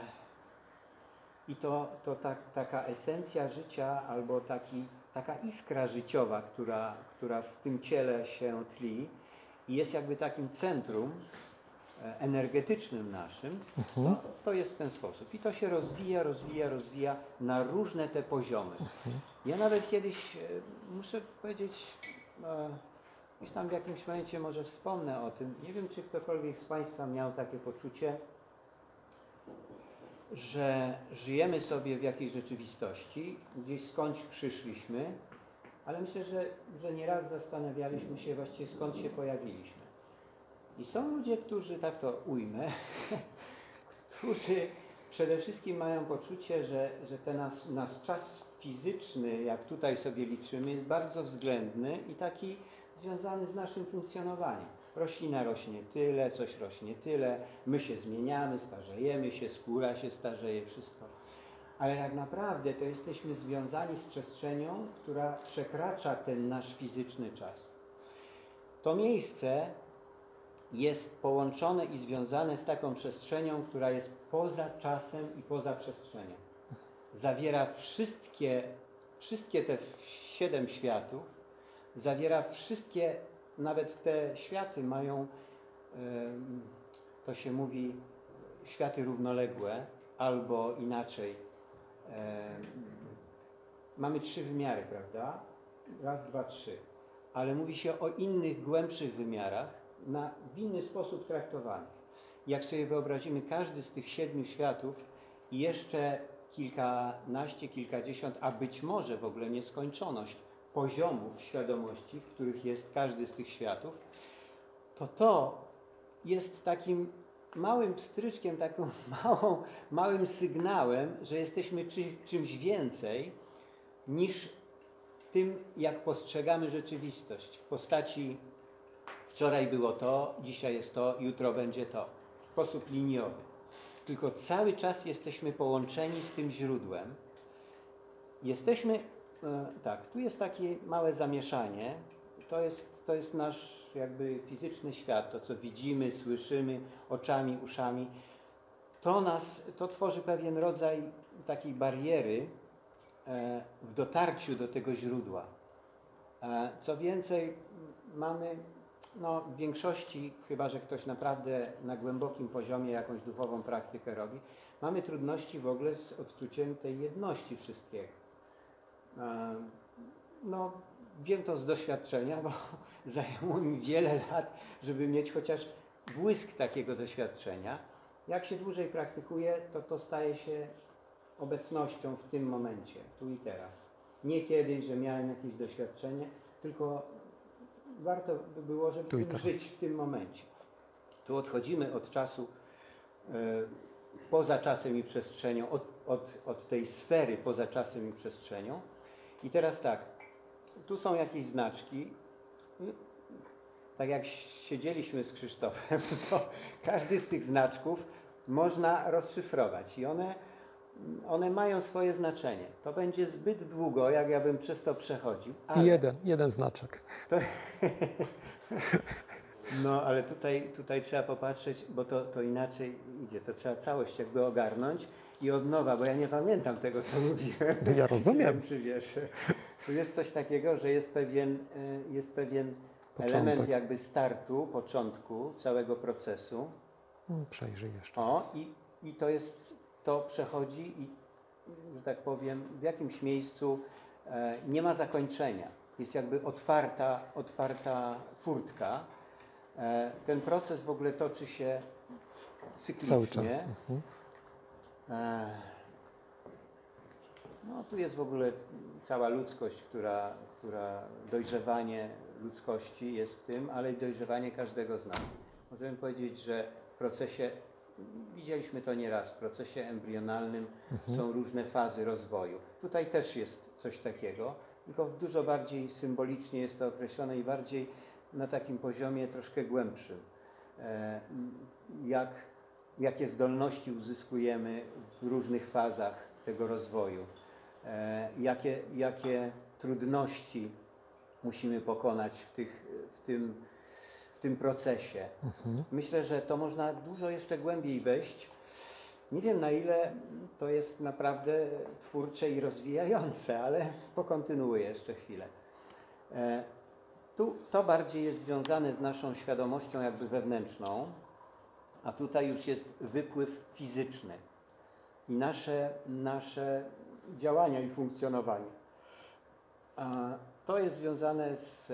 Speaker 4: I to, to tak, taka esencja życia albo taki, taka iskra życiowa, która, która w tym ciele się tli i jest jakby takim centrum e, energetycznym naszym,
Speaker 1: Mhm.
Speaker 4: to, to jest w ten sposób. I to się rozwija, rozwija, rozwija na różne te poziomy. Ja nawet kiedyś, e, muszę powiedzieć, e, gdzieś tam w jakimś momencie może wspomnę o tym, nie wiem, czy ktokolwiek z Państwa miał takie poczucie, że żyjemy sobie w jakiejś rzeczywistości, gdzieś skądś przyszliśmy, ale myślę, że, że nieraz zastanawialiśmy się właściwie skąd się pojawiliśmy. I są ludzie, którzy, tak to ujmę, którzy przede wszystkim mają poczucie, że, że ten nasz, nasz czas fizyczny, jak tutaj sobie liczymy, jest bardzo względny i taki związany z naszym funkcjonowaniem. Roślina rośnie tyle, coś rośnie tyle, my się zmieniamy, starzejemy się, skóra się starzeje, wszystko. Ale tak naprawdę to jesteśmy związani z przestrzenią, która przekracza ten nasz fizyczny czas. To miejsce jest połączone i związane z taką przestrzenią, która jest poza czasem i poza przestrzenią. Zawiera wszystkie, wszystkie te siedem światów, zawiera wszystkie, nawet te światy mają, to się mówi, światy równoległe, albo inaczej. Mamy trzy wymiary, prawda? Raz, dwa, trzy. Ale mówi się o innych, głębszych wymiarach, na, w inny sposób traktowanych. Jak sobie wyobrazimy każdy z tych siedmiu światów i jeszcze kilkanaście, kilkadziesiąt, a być może w ogóle nieskończoność poziomów świadomości, w których jest każdy z tych światów, to to jest takim małym pstryczkiem, taką małą, małym sygnałem, że jesteśmy czy, czymś więcej niż tym, jak postrzegamy rzeczywistość w postaci wczoraj było to, dzisiaj jest to, jutro będzie to, w sposób liniowy. Tylko cały czas jesteśmy połączeni z tym źródłem. Jesteśmy, e, tak, tu jest takie małe zamieszanie, to jest, to jest nasz jakby fizyczny świat, to co widzimy, słyszymy oczami, uszami. To nas, to tworzy pewien rodzaj takiej bariery e, w dotarciu do tego źródła. E, co więcej, mamy no, w większości, chyba że ktoś naprawdę na głębokim poziomie jakąś duchową praktykę robi, mamy trudności w ogóle z odczuciem tej jedności wszystkiego. E, no, wiem to z doświadczenia, bo zajęło mi wiele lat, żeby mieć chociaż błysk takiego doświadczenia. Jak się dłużej praktykuje, to to staje się obecnością w tym momencie, tu i teraz. Nie kiedyś, że miałem jakieś doświadczenie, tylko warto by było, żeby
Speaker 1: Tu i
Speaker 4: tym
Speaker 1: teraz.
Speaker 4: żyć w tym momencie. Tu odchodzimy od czasu, poza czasem i przestrzenią, od, od, od tej sfery poza czasem i przestrzenią. I teraz tak, tu są jakieś znaczki. Tak jak siedzieliśmy z Krzysztofem, to każdy z tych znaczków można rozszyfrować i one, one mają swoje znaczenie. To będzie zbyt długo, jak ja bym przez to przechodził. Ale
Speaker 1: I jeden, jeden znaczek.
Speaker 4: to, no, ale tutaj, tutaj trzeba popatrzeć, bo to, to inaczej idzie. To trzeba całość jakby ogarnąć i od nowa, bo ja nie pamiętam tego, co mówiłem.
Speaker 1: Ja rozumiem.
Speaker 4: Nie wiem, czy wiesz. Tu jest coś takiego, że jest pewien, y, jest pewien
Speaker 1: Początek.
Speaker 4: element jakby startu, początku całego procesu.
Speaker 1: Mm, Przejrzyj jeszcze
Speaker 4: O,
Speaker 1: raz.
Speaker 4: i, i to jest, to przechodzi i, że tak powiem, w jakimś miejscu e, nie ma zakończenia. Jest jakby otwarta, otwarta furtka. E, ten proces w ogóle toczy się cyklicznie.
Speaker 1: Cały czas. Mhm.
Speaker 4: E, no tu jest w ogóle cała ludzkość, która, która dojrzewanie ludzkości jest w tym, ale i dojrzewanie każdego z nas. Możemy powiedzieć, że w procesie, widzieliśmy to nieraz, w procesie embrionalnym
Speaker 1: Mhm.
Speaker 4: są różne fazy rozwoju. Tutaj też jest coś takiego, tylko dużo bardziej symbolicznie jest to określone i bardziej na takim poziomie troszkę głębszym. E, jak, jakie zdolności uzyskujemy w różnych fazach tego rozwoju. E, jakie, jakie trudności musimy pokonać w, tych, w, tym, w tym procesie.
Speaker 1: Mhm.
Speaker 4: Myślę, że to można dużo jeszcze głębiej wejść. Nie wiem, na ile to jest naprawdę twórcze i rozwijające, ale pokontynuuję jeszcze chwilę. E, tu to bardziej jest związane z naszą świadomością jakby wewnętrzną, a tutaj już jest wypływ fizyczny i nasze, nasze działania i funkcjonowanie. A to jest związane z,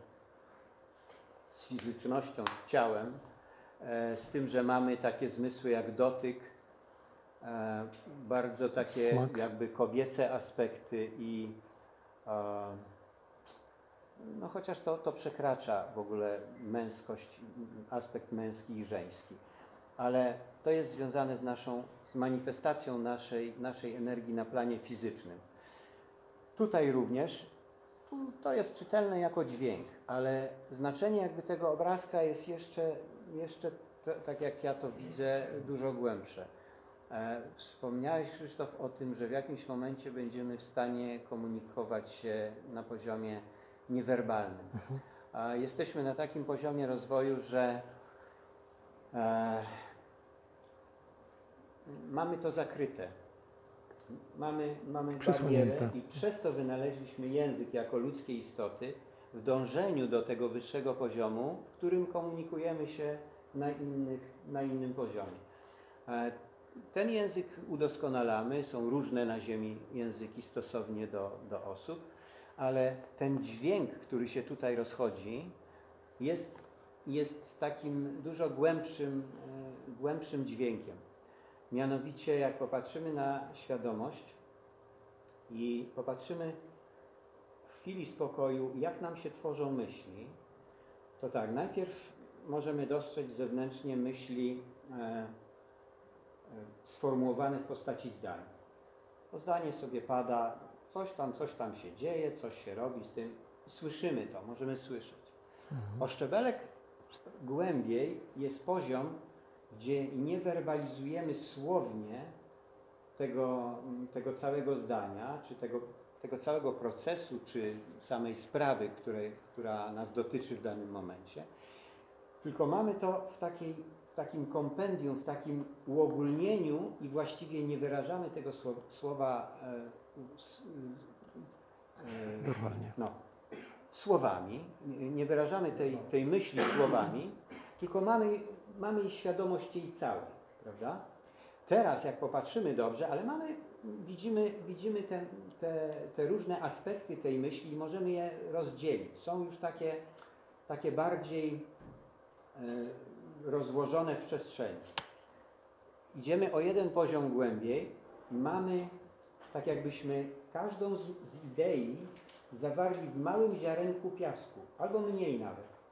Speaker 4: z fizycznością, z ciałem, z tym, że mamy takie zmysły jak dotyk, bardzo takie
Speaker 1: Smak.
Speaker 4: jakby kobiece aspekty i no chociaż to, to przekracza w ogóle męskość, aspekt męski i żeński, ale to jest związane z naszą, z manifestacją naszej, naszej energii na planie fizycznym. Tutaj również to jest czytelne jako dźwięk, ale znaczenie jakby tego obrazka jest jeszcze, jeszcze to, tak jak ja to widzę, dużo głębsze. E, wspomniałeś, Krzysztof, o tym, że w jakimś momencie będziemy w stanie komunikować się na poziomie niewerbalnym. E, jesteśmy na takim poziomie rozwoju, że e, mamy to zakryte. Mamy, mamy barierę
Speaker 1: Przysłonięte.
Speaker 4: i przez to wynaleźliśmy język jako ludzkie istoty w dążeniu do tego wyższego poziomu, w którym komunikujemy się na, innych, na innym poziomie. E, Ten język udoskonalamy, są różne na Ziemi języki stosownie do, do osób, ale ten dźwięk, który się tutaj rozchodzi, jest, jest takim dużo głębszym, e, głębszym dźwiękiem. Mianowicie, jak popatrzymy na świadomość i popatrzymy w chwili spokoju, jak nam się tworzą myśli, to tak, najpierw możemy dostrzec zewnętrznie myśli e, e, sformułowane w postaci zdań. To zdanie sobie pada, coś tam, coś tam się dzieje, coś się robi z tym. Słyszymy to, możemy słyszeć.
Speaker 1: Mhm.
Speaker 4: O szczebelek głębiej jest poziom, gdzie nie werbalizujemy słownie tego, tego całego zdania, czy tego, tego całego procesu, czy samej sprawy, której, która nas dotyczy w danym momencie, tylko mamy to w, takiej, w takim kompendium, w takim uogólnieniu i właściwie nie wyrażamy tego słowa e, e,
Speaker 1: Werbalnie.
Speaker 4: no, słowami, nie wyrażamy tej, tej myśli słowami, tylko mamy, mamy świadomość jej całej, prawda? Teraz jak popatrzymy dobrze, ale mamy, widzimy, widzimy te, te, te różne aspekty tej myśli i możemy je rozdzielić. Są już takie, takie bardziej e, rozłożone w przestrzeni. Idziemy o jeden poziom głębiej i mamy, tak jakbyśmy każdą z, z idei zawarli w małym ziarenku piasku, albo mniej nawet.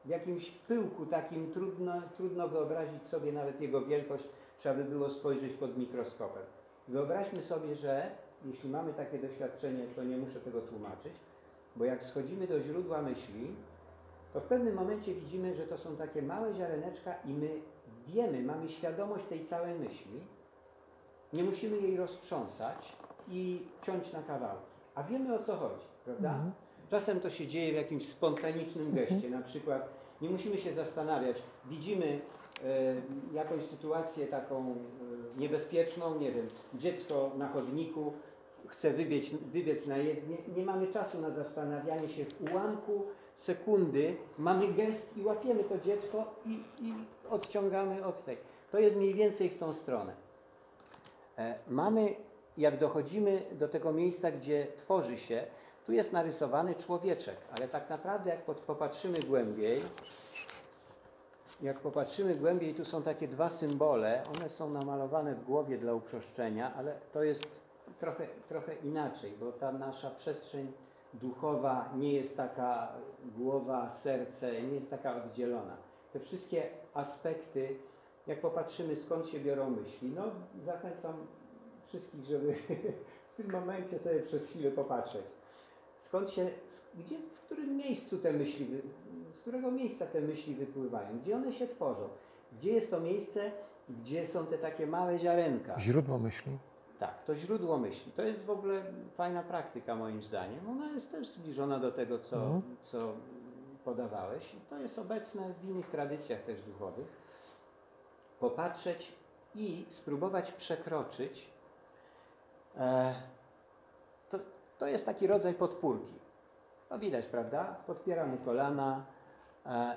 Speaker 4: w jakimś pyłku takim trudno, trudno wyobrazić sobie nawet jego wielkość, trzeba by było spojrzeć pod mikroskopem. Wyobraźmy sobie, że jeśli mamy takie doświadczenie, to nie muszę tego tłumaczyć, bo jak schodzimy do źródła myśli, to w pewnym momencie widzimy, że to są takie małe ziareneczka i my wiemy, mamy świadomość tej całej myśli, nie musimy jej roztrząsać i ciąć na kawałki, a wiemy, o co chodzi, prawda?
Speaker 1: Mhm.
Speaker 4: Czasem to się dzieje w jakimś spontanicznym geście, na przykład nie musimy się zastanawiać, widzimy e, jakąś sytuację taką e, niebezpieczną, nie wiem, dziecko na chodniku chce wybiec, wybiec na jezdnię, nie mamy czasu na zastanawianie się, w ułamku sekundy mamy gest i łapiemy to dziecko i, i odciągamy od tej. To jest mniej więcej w tą stronę. E, mamy, jak dochodzimy do tego miejsca, gdzie tworzy się, tu jest narysowany człowieczek, ale tak naprawdę jak pod, popatrzymy głębiej, jak popatrzymy głębiej, tu są takie dwa symbole, one są namalowane w głowie dla uproszczenia, ale to jest trochę, trochę inaczej, bo ta nasza przestrzeń duchowa nie jest taka głowa, serce, nie jest taka oddzielona. Te wszystkie aspekty, jak popatrzymy, skąd się biorą myśli, no zachęcam wszystkich, żeby w tym momencie sobie przez chwilę popatrzeć. Skąd się, gdzie, w którym miejscu te myśli, z którego miejsca te myśli wypływają, gdzie one się tworzą, gdzie jest to miejsce, gdzie są te takie małe ziarenka.
Speaker 1: Źródło myśli.
Speaker 4: Tak, to źródło myśli. To jest w ogóle fajna praktyka moim zdaniem. Ona jest też zbliżona do tego, co,
Speaker 1: Mhm.
Speaker 4: co podawałeś. I to jest obecne w innych tradycjach też duchowych. Popatrzeć i spróbować przekroczyć. E, to, to jest taki rodzaj podpórki. No widać, prawda? Podpieramy kolana. E,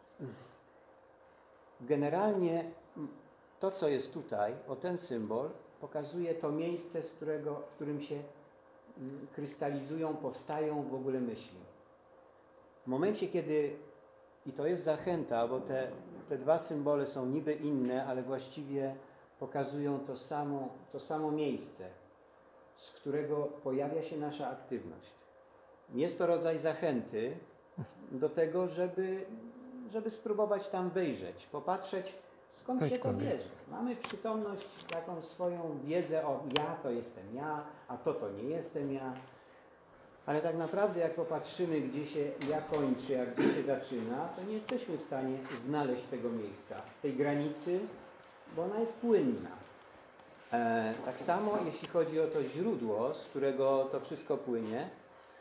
Speaker 4: generalnie to, co jest tutaj, o ten symbol, pokazuje to miejsce, z którego, w którym się krystalizują, powstają w ogóle myśli. W momencie, kiedy, i to jest zachęta, bo te, te dwa symbole są niby inne, ale właściwie pokazują to samo, to samo miejsce, z którego pojawia się nasza aktywność. Jest to rodzaj zachęty do tego, żeby, żeby spróbować tam wejrzeć, popatrzeć, skąd
Speaker 1: Wejdź
Speaker 4: się to
Speaker 1: głębiej.
Speaker 4: bierze. Mamy przytomność, jakąś swoją wiedzę o ja to jestem ja, a to to nie jestem ja. Ale tak naprawdę jak popatrzymy, gdzie się ja kończy, a gdzie się zaczyna, to nie jesteśmy w stanie znaleźć tego miejsca, tej granicy, bo ona jest płynna. E, tak samo jeśli chodzi o to źródło, z którego to wszystko płynie,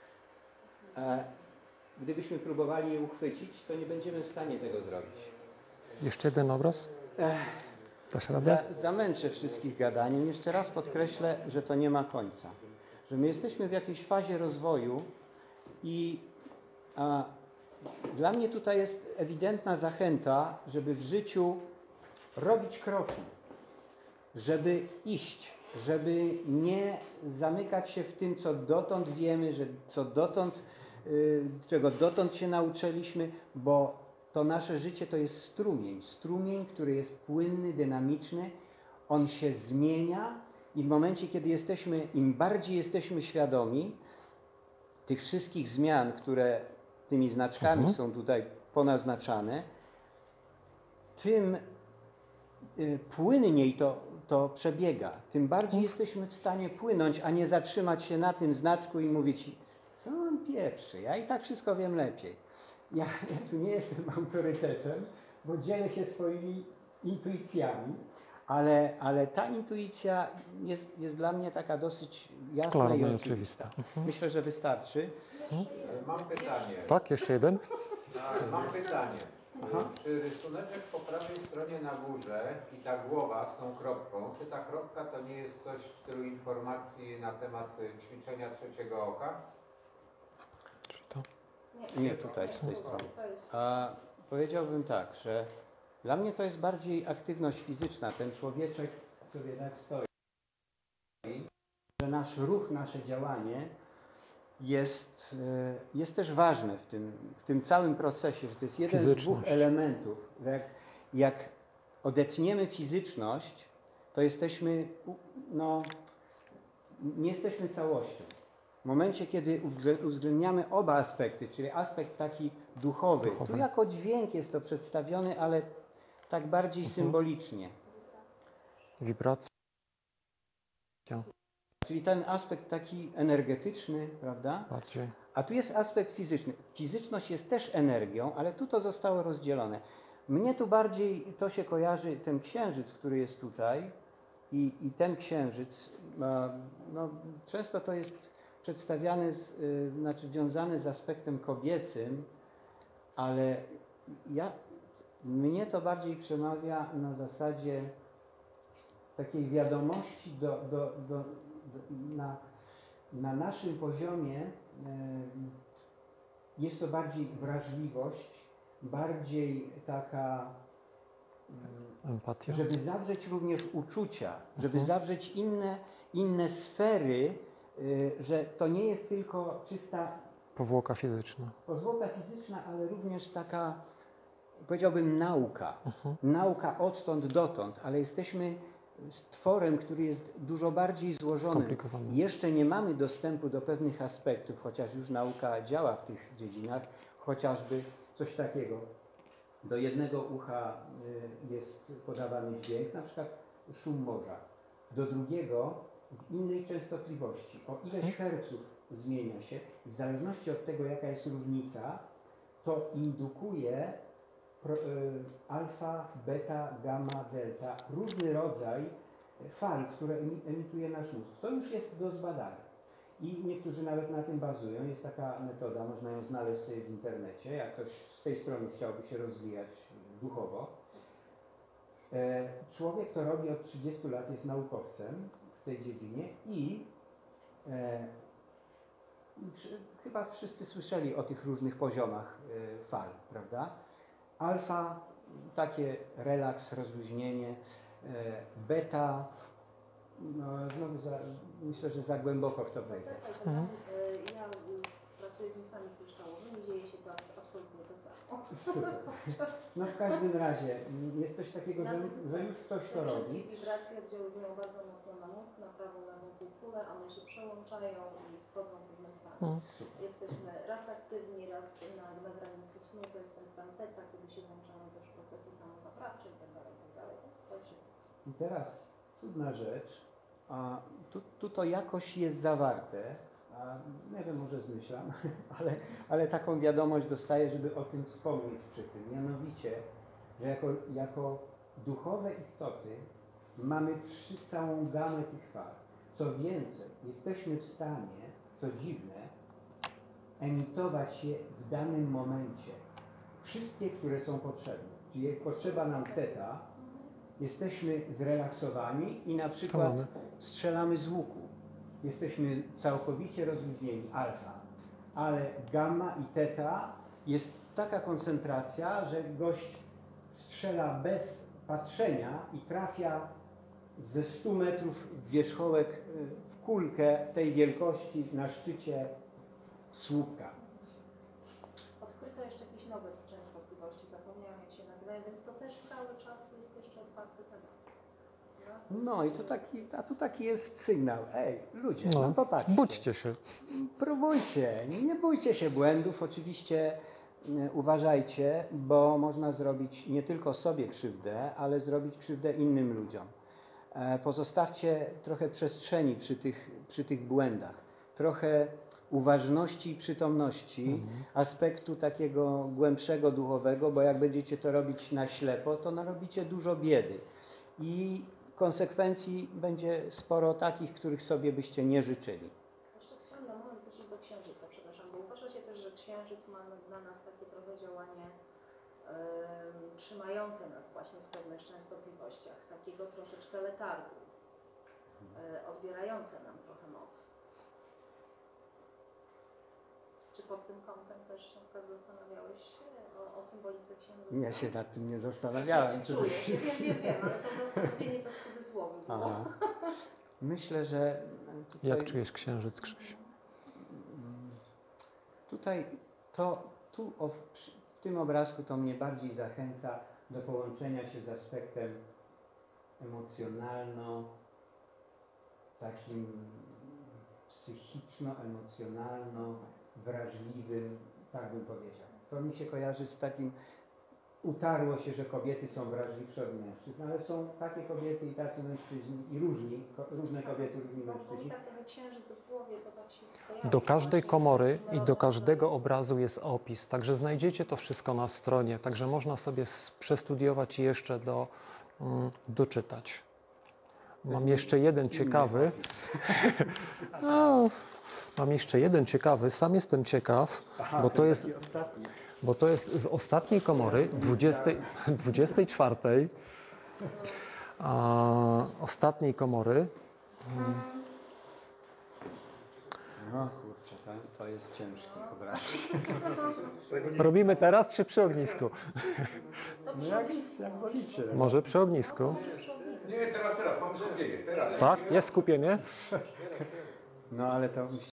Speaker 4: e, gdybyśmy próbowali je uchwycić, to nie będziemy w stanie tego zrobić.
Speaker 1: Jeszcze jeden obraz? Dasz radę?
Speaker 4: Za, zamęczę wszystkich gadaniem. Jeszcze raz podkreślę, że to nie ma końca. Że my jesteśmy w jakiejś fazie rozwoju i a, dla mnie tutaj jest ewidentna zachęta, żeby w życiu robić kroki, żeby iść, żeby nie zamykać się w tym, co dotąd wiemy, że co dotąd, y, czego dotąd się nauczyliśmy, bo to nasze życie to jest strumień, strumień, który jest płynny, dynamiczny, on się zmienia i w momencie, kiedy jesteśmy, im bardziej jesteśmy świadomi tych wszystkich zmian, które tymi znaczkami
Speaker 1: Mhm.
Speaker 4: są tutaj ponaznaczane, tym y, płynniej to, to przebiega, tym bardziej jesteśmy w stanie płynąć, a nie zatrzymać się na tym znaczku i mówić, co on pieprzy, ja i tak wszystko wiem lepiej. Ja, ja tu nie jestem autorytetem, bo dzielę się swoimi intuicjami, ale, ale ta intuicja jest, jest dla mnie taka dosyć jasna
Speaker 1: Klarowna
Speaker 4: i
Speaker 1: i
Speaker 4: oczywista.
Speaker 1: oczywista.
Speaker 4: Myślę, że wystarczy.
Speaker 5: Mam pytanie.
Speaker 1: Tak, jeszcze jeden?
Speaker 5: Tak, mam pytanie.
Speaker 4: Aha.
Speaker 5: Czy rysuneczek po prawej stronie na górze i ta głowa z tą kropką, czy ta kropka to nie jest coś w stylu informacji na temat y, ćwiczenia trzeciego oka?
Speaker 1: Czy to?
Speaker 4: Nie, tutaj, z tej strony.
Speaker 2: To jest
Speaker 4: A powiedziałbym tak, że dla mnie to jest bardziej aktywność fizyczna. Ten człowieczek sobie tak stoi, że nasz ruch, nasze działanie jest, e, jest też ważne w tym, w tym całym procesie, że to jest jeden z dwóch
Speaker 1: Fizyczność.
Speaker 4: elementów. Że jak, jak odetniemy fizyczność, to jesteśmy, u- no, nie jesteśmy całością. W momencie, kiedy uwzglę- uwzględniamy oba aspekty, czyli aspekt taki duchowy.
Speaker 1: Duchowy.
Speaker 4: Tu jako dźwięk jest to przedstawione, ale tak bardziej
Speaker 1: Mhm.
Speaker 4: symbolicznie.
Speaker 1: Wibracja.
Speaker 4: Czyli ten aspekt taki energetyczny, prawda?
Speaker 1: Bardziej.
Speaker 4: A tu jest aspekt fizyczny. Fizyczność jest też energią, ale tu to zostało rozdzielone. Mnie tu bardziej to się kojarzy, ten księżyc, który jest tutaj i, i ten księżyc, e, no, często to jest przedstawiany, z, y, znaczy wiązany z aspektem kobiecym, ale ja, mnie to bardziej przemawia na zasadzie takiej wiadomości do, do, do, do, na, na naszym poziomie e, jest to bardziej wrażliwość, bardziej taka, mm,
Speaker 1: Empatia.
Speaker 4: żeby zawrzeć również uczucia, żeby
Speaker 1: Mhm.
Speaker 4: zawrzeć inne, inne sfery, y, że to nie jest tylko czysta
Speaker 1: Powłoka fizyczna.
Speaker 4: pozwolka fizyczna, ale również taka, powiedziałbym, nauka.
Speaker 1: Mhm.
Speaker 4: Nauka odtąd dotąd, ale jesteśmy stworem, który jest dużo bardziej złożony.
Speaker 1: Skomplikowany.
Speaker 4: Jeszcze nie mamy dostępu do pewnych aspektów, chociaż już nauka działa w tych dziedzinach, chociażby coś takiego. Do jednego ucha y, jest podawany dźwięk, na przykład szum morza. Do drugiego w innej częstotliwości. O ileś herców zmienia się. W zależności od tego, jaka jest różnica, to indukuje pro, y, alfa, beta, gamma, delta, różny rodzaj fal, które emi- emituje nasz mózg. To już jest do zbadania. I niektórzy nawet na tym bazują. Jest taka metoda, można ją znaleźć sobie w internecie, jak ktoś z tej strony chciałby się rozwijać duchowo. E, człowiek to robi od trzydziestu lat, jest naukowcem w tej dziedzinie i e, przy- chyba wszyscy słyszeli o tych różnych poziomach e, fal, prawda? Alfa, takie relaks, rozluźnienie, e, beta, no znowu za, myślę, że za głęboko w to wejdę.
Speaker 1: Mhm.
Speaker 2: Y, Ja y, pracuję z misami kryształowymi, dzieje się to abs- absolutnie to samo.
Speaker 4: Super. No w każdym razie mm, jest coś takiego, że, że już ktoś to
Speaker 2: Te
Speaker 4: robi.
Speaker 2: wszystkie wibracje oddziałują bardzo mocno na mózg, na prawą, lewą półkulę, one się przełączają i wchodzą w różne stany.
Speaker 1: Mhm.
Speaker 2: Jesteśmy raz aktywni, raz na, na granicy snu, to jest ten stan teta, kiedy się włączają też procesy samopoprawcze itd. itd. Więc to się...
Speaker 4: I teraz cudna rzecz, a tu, tu to jakoś jest zawarte, a nie wiem, może zmyślam, ale, ale taką wiadomość dostaję, żeby o tym wspomnieć przy tym. Mianowicie, że jako, jako duchowe istoty mamy wszy, całą gamę tych fal. Co więcej, jesteśmy w stanie, co dziwne, emitować je w danym momencie. Wszystkie, które są potrzebne. Czyli jak potrzeba nam teta, jesteśmy zrelaksowani i na przykład
Speaker 1: mamy.
Speaker 4: strzelamy z łuku. Jesteśmy całkowicie rozluźnieni, alfa. Ale gamma i teta jest taka koncentracja, że gość strzela bez patrzenia i trafia ze stu metrów w wierzchołek, y, w kulkę tej wielkości na szczycie słupka.
Speaker 2: Odkryto jeszcze jakieś nowe częstotliwości, zapomniałam jak się nazywają, więc to też cały czas jest jeszcze otwarty temat. No.
Speaker 4: No i to taki, a tu taki jest sygnał. Ej, ludzie, no,
Speaker 1: No,
Speaker 4: popatrzcie.
Speaker 1: budźcie się.
Speaker 4: Próbujcie, nie bójcie się błędów. Oczywiście y, uważajcie, bo można zrobić nie tylko sobie krzywdę, ale zrobić krzywdę innym ludziom. E, pozostawcie trochę przestrzeni przy tych, przy tych błędach, trochę uważności i przytomności,
Speaker 1: Mhm.
Speaker 4: aspektu takiego głębszego, duchowego, bo jak będziecie to robić na ślepo, to narobicie dużo biedy. I konsekwencji będzie sporo takich, których sobie byście nie życzyli.
Speaker 2: Jeszcze chciałam na moment wrócić do Księżyca, przepraszam, bo uważacie też, że Księżyc ma na nas takie trochę działanie em, trzymające nas właśnie w pewnych częstotliwościach, takiego troszeczkę letargu, e, odbierające nam trochę moc. Czy pod tym kątem też na przykład zastanawiałeś się o, o symbolice Księżyca?
Speaker 4: Ja się nad tym nie zastanawiałem.
Speaker 2: Czy czujesz? Wiem, wiem, wiem, ale to zastanowienie to w cudzysłowie było.
Speaker 4: Aha. Myślę, że tutaj,
Speaker 1: Jak czujesz księżyc, Krzyś?
Speaker 4: tutaj to, tu o, przy- w tym obrazku to mnie bardziej zachęca do połączenia się z aspektem emocjonalno, takim psychiczno-emocjonalno wrażliwym, tak bym powiedział. to mi się kojarzy z takim, utarło się, że kobiety są wrażliwsze od mężczyzn, ale są takie kobiety i tacy mężczyźni i różni, ko, różne kobiety, różni
Speaker 2: Bo, bo
Speaker 4: mężczyźni.
Speaker 2: i tak trochę księżyc w głowie, to tak się skojarzy.
Speaker 1: Do każdej
Speaker 2: Właśnie z
Speaker 1: komory
Speaker 2: takim
Speaker 1: i do
Speaker 2: rodem
Speaker 1: każdego obrazu jest opis, także znajdziecie to wszystko na stronie, także można sobie s- przestudiować i jeszcze do, mm, doczytać. Mam jeszcze jeden ciekawy. No, mam jeszcze jeden ciekawy, sam jestem ciekaw, bo to jest,
Speaker 4: Ostatni.
Speaker 1: bo to jest z ostatniej komory, dwudziestej, dwudziestej czwartej, a, ostatniej komory.
Speaker 4: No kurczę, to, to jest ciężki obraz.
Speaker 1: Robimy teraz czy przy ognisku?
Speaker 2: To
Speaker 4: No
Speaker 2: przy
Speaker 4: jak,
Speaker 2: ognisku.
Speaker 4: jak wolicie.
Speaker 1: Może przy ognisku?
Speaker 2: Może przy ognisku.
Speaker 6: Nie, teraz, teraz, mamy skupienie, teraz.
Speaker 1: Tak? Jest skupienie?
Speaker 4: No ale to musi